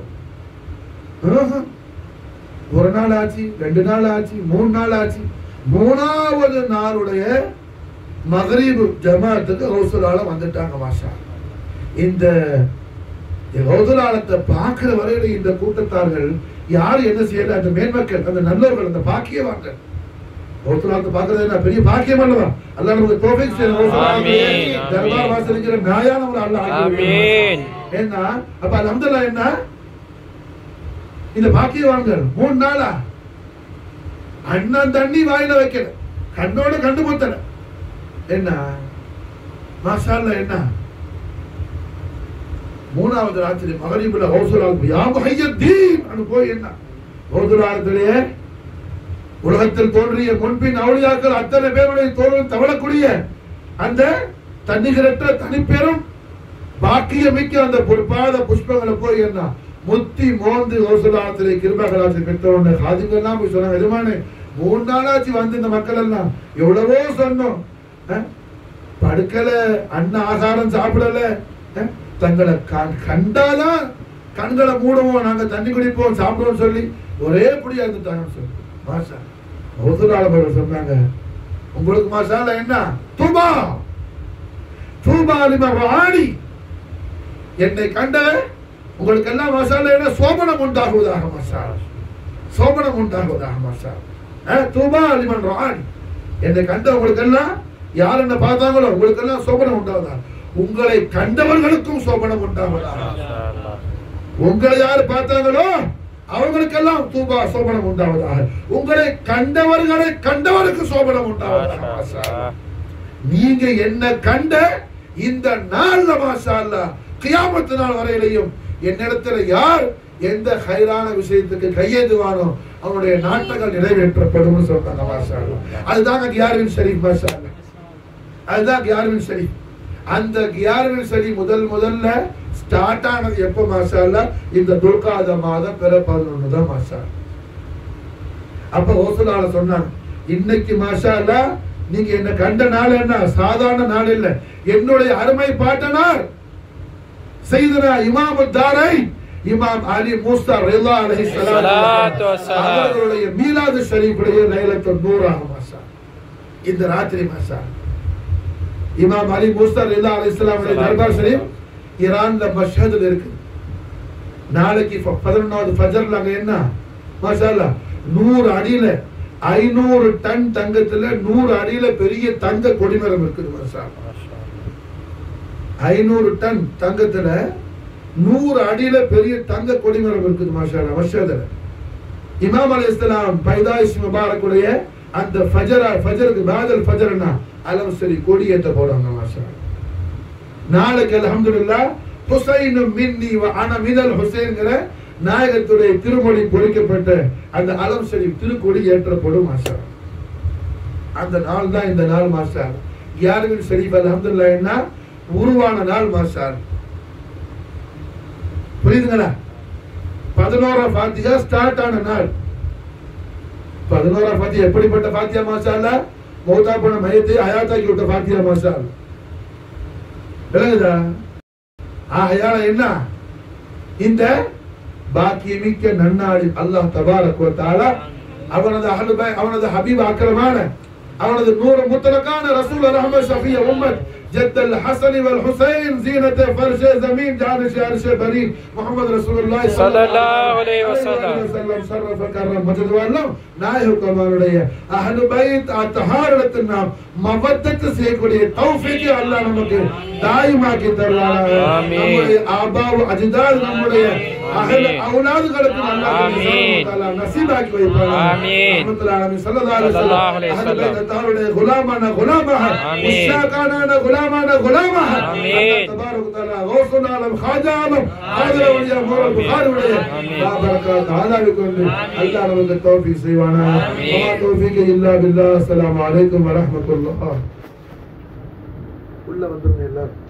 ஒரு நாள் ஆச்சு, 2 நாள் ஆச்சு, 3 நாள் ஆச்சு, 3வது நாளுடைய மக்ரிப் ஜமாத்துக்கு ரசூலுல்லாஹ் வந்துட்டாங்க மாஷா. இந்த ரசூலுல்லாஹ்வை பார்க்கிற வரையில இந்த கூட்டத்தார்கள் யார் என்ன செய்யல, அந்த மேன்மக்கள், அந்த நல்லவர்கள், அந்த பாக்கியவான்கள் ரசூலுல்லாஹ்வை பார்க்கிறது என்ன பெரிய பாக்கியம் அல்லவா. அல்லாஹ் நமக்கு தௌஃபீக் செய்யணும். ஆமீன். தர்பார் வாசலிக்கிற நாயானவர அல்லாஹ் ஆமீன். என்ன அப்ப அல்ஹம்துலில்லாஹ் என்ன இந்த பாக்கியவான்கள் 3 நாளா அண்ணன் தண்ணி வாயில வைக்கல, கண்ணோட கண்டு முத்தல, என்ன மாஷாஅல்லாஹ் என்ன 3வது ராத்திரி மகரிபுல ரசூலுல்லாஹ் யா முஹய்யத்தீன் அனு போய் என்ன ரசூலுல்லாஹ்வுடைய உலகத்தில் தோன்றிய முன்பின் அவுலியாக்கள் அத்தனை பேருடைய தோல்வி தவளக்கூடிய அந்த தன்னிகரற்ற தனிப்பெரும் பாக்கியமிக்க அந்த பொற்பாத புஷ்பங்களை போய் என்ன முத்தி மோந்து ரசூலுல்லாஹ்வுடைய கிருபைகளாசி பெற்றவங்க ஹாஜிங்கெல்லாம் போய் சொன்னாங்க, எஜமானே 3 நாளாச்சு வந்து இந்த மக்கள் எல்லாம் எவ்வளவோ சொன்னோம், படுக்கல, அன்ன ஆகாரம் சாப்பிடல, தங்களை கண்டாதான் கண்களை மூடுவோம், நாங்க தண்ணி குடிப்போம், சாப்பிடுவோம் சொல்லி ஒரே புடியா இருந்துட்டாங்கன்னு சொல்லி மாஷா. ரசூலுல்லாஹ் சொன்னாங்க, உங்களுக்கு மாஷாஅல்லாஹ் என்ன தூபா தூபா லிமன் ரஆனி, என்னை கண்ட உங்களுக்கு எல்லாம் மாஷாஅல்லாஹ் என்ன சோபனம் உண்டாகுவதாக மாஷாஅல்லாஹ், சோபனம் உண்டாகுவதாக மாஷாஅல்லாஹ். தூபா லிமன் ரஆனி, என்னை கண்ட உங்களுக்கு எல்லாம் யார் என்ன பார்த்தாங்களோ உங்களுக்கு எல்லாம் சோபனம் உண்டாகுதா, உங்களை கண்டவர்களுக்கும் சோபனம் உண்டாகுவதாக. உங்களை யார் பார்த்தாங்களோ அவங்களுக்கெல்லாம் தூபா சோபனம் உண்டாவதாக, உங்களை கண்டவர்களை கண்டவருக்கு சோபனம் உண்டாவதாக. நீங்க என்ன கண்ட இந்த நாள்ல மாஷாஅல்லாஹ் கியாமத் நாள் வரையிலையும் என்னிடத்துல யார் எந்த ஹைரான விஷயத்துக்கு கையேந்துவானோ அவனுடைய நாட்டங்கள் நிறைவேற்றப்படும் சொல்றாங்க மாஷாஅல்லாஹ். அதுதான் கியார்வின் ஷரீஃப் மாஷாஅல்லாஹ், அதுதான் கியார்வின் ஷரீஃப். அந்த கியார்வின் ஷரீஃப் முதல்ல ஸ்டார்ட் ஆனது எப்ப மாஷாஅல்லாஹ், இந்த துல்காத மாதம் பிற 11 தான் மாஷாஅல்லாஹ். அப்ப ரசூலுல்லாஹ் சொன்னாங்க, இன்னைக்கு மாஷாஅல்லாஹ் நீங்க என்ன கண்ட நாள் என்ன சாதாரண நாள் இல்ல, என்னுடைய அருமை பாட்டனார் சையதுனா இமாம் தாரை இமாம் அலி மூசா ரிலா அலைஹிஸ்ஸலாத்து வஸ்ஸலாம் அவர்களுடைய மீலாது ஷரீஃபுடைய லைலத்துல் நூராக மாஷாஅல்லாஹ் இந்த ராத்திரி மாஷாஅல்லாஹ் இமாம் அலி மூசா ரிலா அலைஹிஸ்ஸலாமுடைய தர்பார் ஷரீஃப் ஈரான்ல மஷ்ஹத்ல இருக்கு. நாளைக்கு 11வது ஃபஜ்ர்ல அங்க என்ன மாஷா அல்லாஹ் 100 அடியில 500 டன் தங்கத்துல 100 அடியில பெரிய தங்க கொடிமரம் இருக்குது மாஷா அல்லாஹ். 500 டன் தங்கத்துல 100 அடியில பெரிய தங்க கொடிமரம் இருக்குது மாஷா அல்லாஹ். மஸ்ஜித்ல இமாம் அலைஹிஸ்ஸலாம் பைதாயிஷ் முபாரக்குடைய அந்த ஃபஜருக்கு பாதல் ஃபஜர்னா அலம் சரி கொடியேற்ற போறாங்க மாஷா அல்லாஹ். நாளைக்கு அல்ஹம்துலில்லாஹ் ஹுசைன் மின்னி வ அன மினல் ஹுசைன்ங்கற நாயகத்துடைய திருமொழி பொறிக்கப்பட்ட அந்த அலம் ஷரீஃப் திருக்கொடி ஏற்றப்படும் மாஷா அல்லாஹ். அந்த நாள் தான் இந்த நாள் மாஷா அல்லாஹ். யாருமின் ஷரீஃப் அல்ஹம்துலில்லாஹ் என்ன உருவான நாள் மாஷா அல்லாஹ். புரியுதுங்களா? 11 ஃபாத்திஹா ஸ்டார்ட் ஆன நாள். 11 ஃபாத்திஹா எப்படிப்பட்ட ஃபாத்திஹா மாஷா அல்லாஹ்? மௌதா போன மையத்தை ஹயாத்தாக்கி விட்ட ஃபாத்திஹா மாஷா அல்லாஹ். விளங்குதா? ஆகையால என்ன இந்த பாக்கியமிக்க நன்னாளில் அல்லாஹ் தபாரக் வ தஆலா அவனது அஹ்லு பைத் அவனது ஹபீப் அக்ரமான அவனது நூறு முத்தலகான ரசூல் ரஹ்மத் ஷஃபிய உம்மத் جد الحسن والحسين زينة فرش زمين جانش عرش برين محمد رسول الله صلى الله عليه وسلم شرف كرم مجد والله نائه كمالடைய அஹ்லு பைத் அத்தஹாரத்தின் நாம் மவத்தத் செய்யக்கூடிய தௌஃபீக் அல்லாஹ் நமக்கு தாயிமாக்கி தருவாராக. நம்முடைய ஆபாவ அஜ்தாத் நம்முடைய அஹ்லு அவுலாதுகளுக்கு அல்லாஹ் சுப்ஹானஹு வ தஆலா நசீபாக்கி வைப்பாராக. ஆமீன். ரஹ்மத்துல்லாஹி ஸல்லல்லாஹு அலைஹி வஸல்லம் அஹ்லு பைத் தாருடைய குலாமான குலாமஹ உஸ்ஸாகானான குலாமான குலாமஹ அல்லாஹ் தபாரக வ தஆலா கௌசுல் ஆலம் ஹாஜா ஆலம் ஹாஜர் வலியா மூரல் புகாரியுடைய பாபரகாத் ஆலாவிக்கொண்டு அல்லாஹ் நமக்கு தௌஃபீக் செய்வானாக. வமா தௌஃபீக் இல்லா பில்லாஹ். அஸ்ஸலாமு அலைக்கும் வ ரஹ்மத்துல்லாஹ். உள்ள வந்துருங்க எல்லாரும்.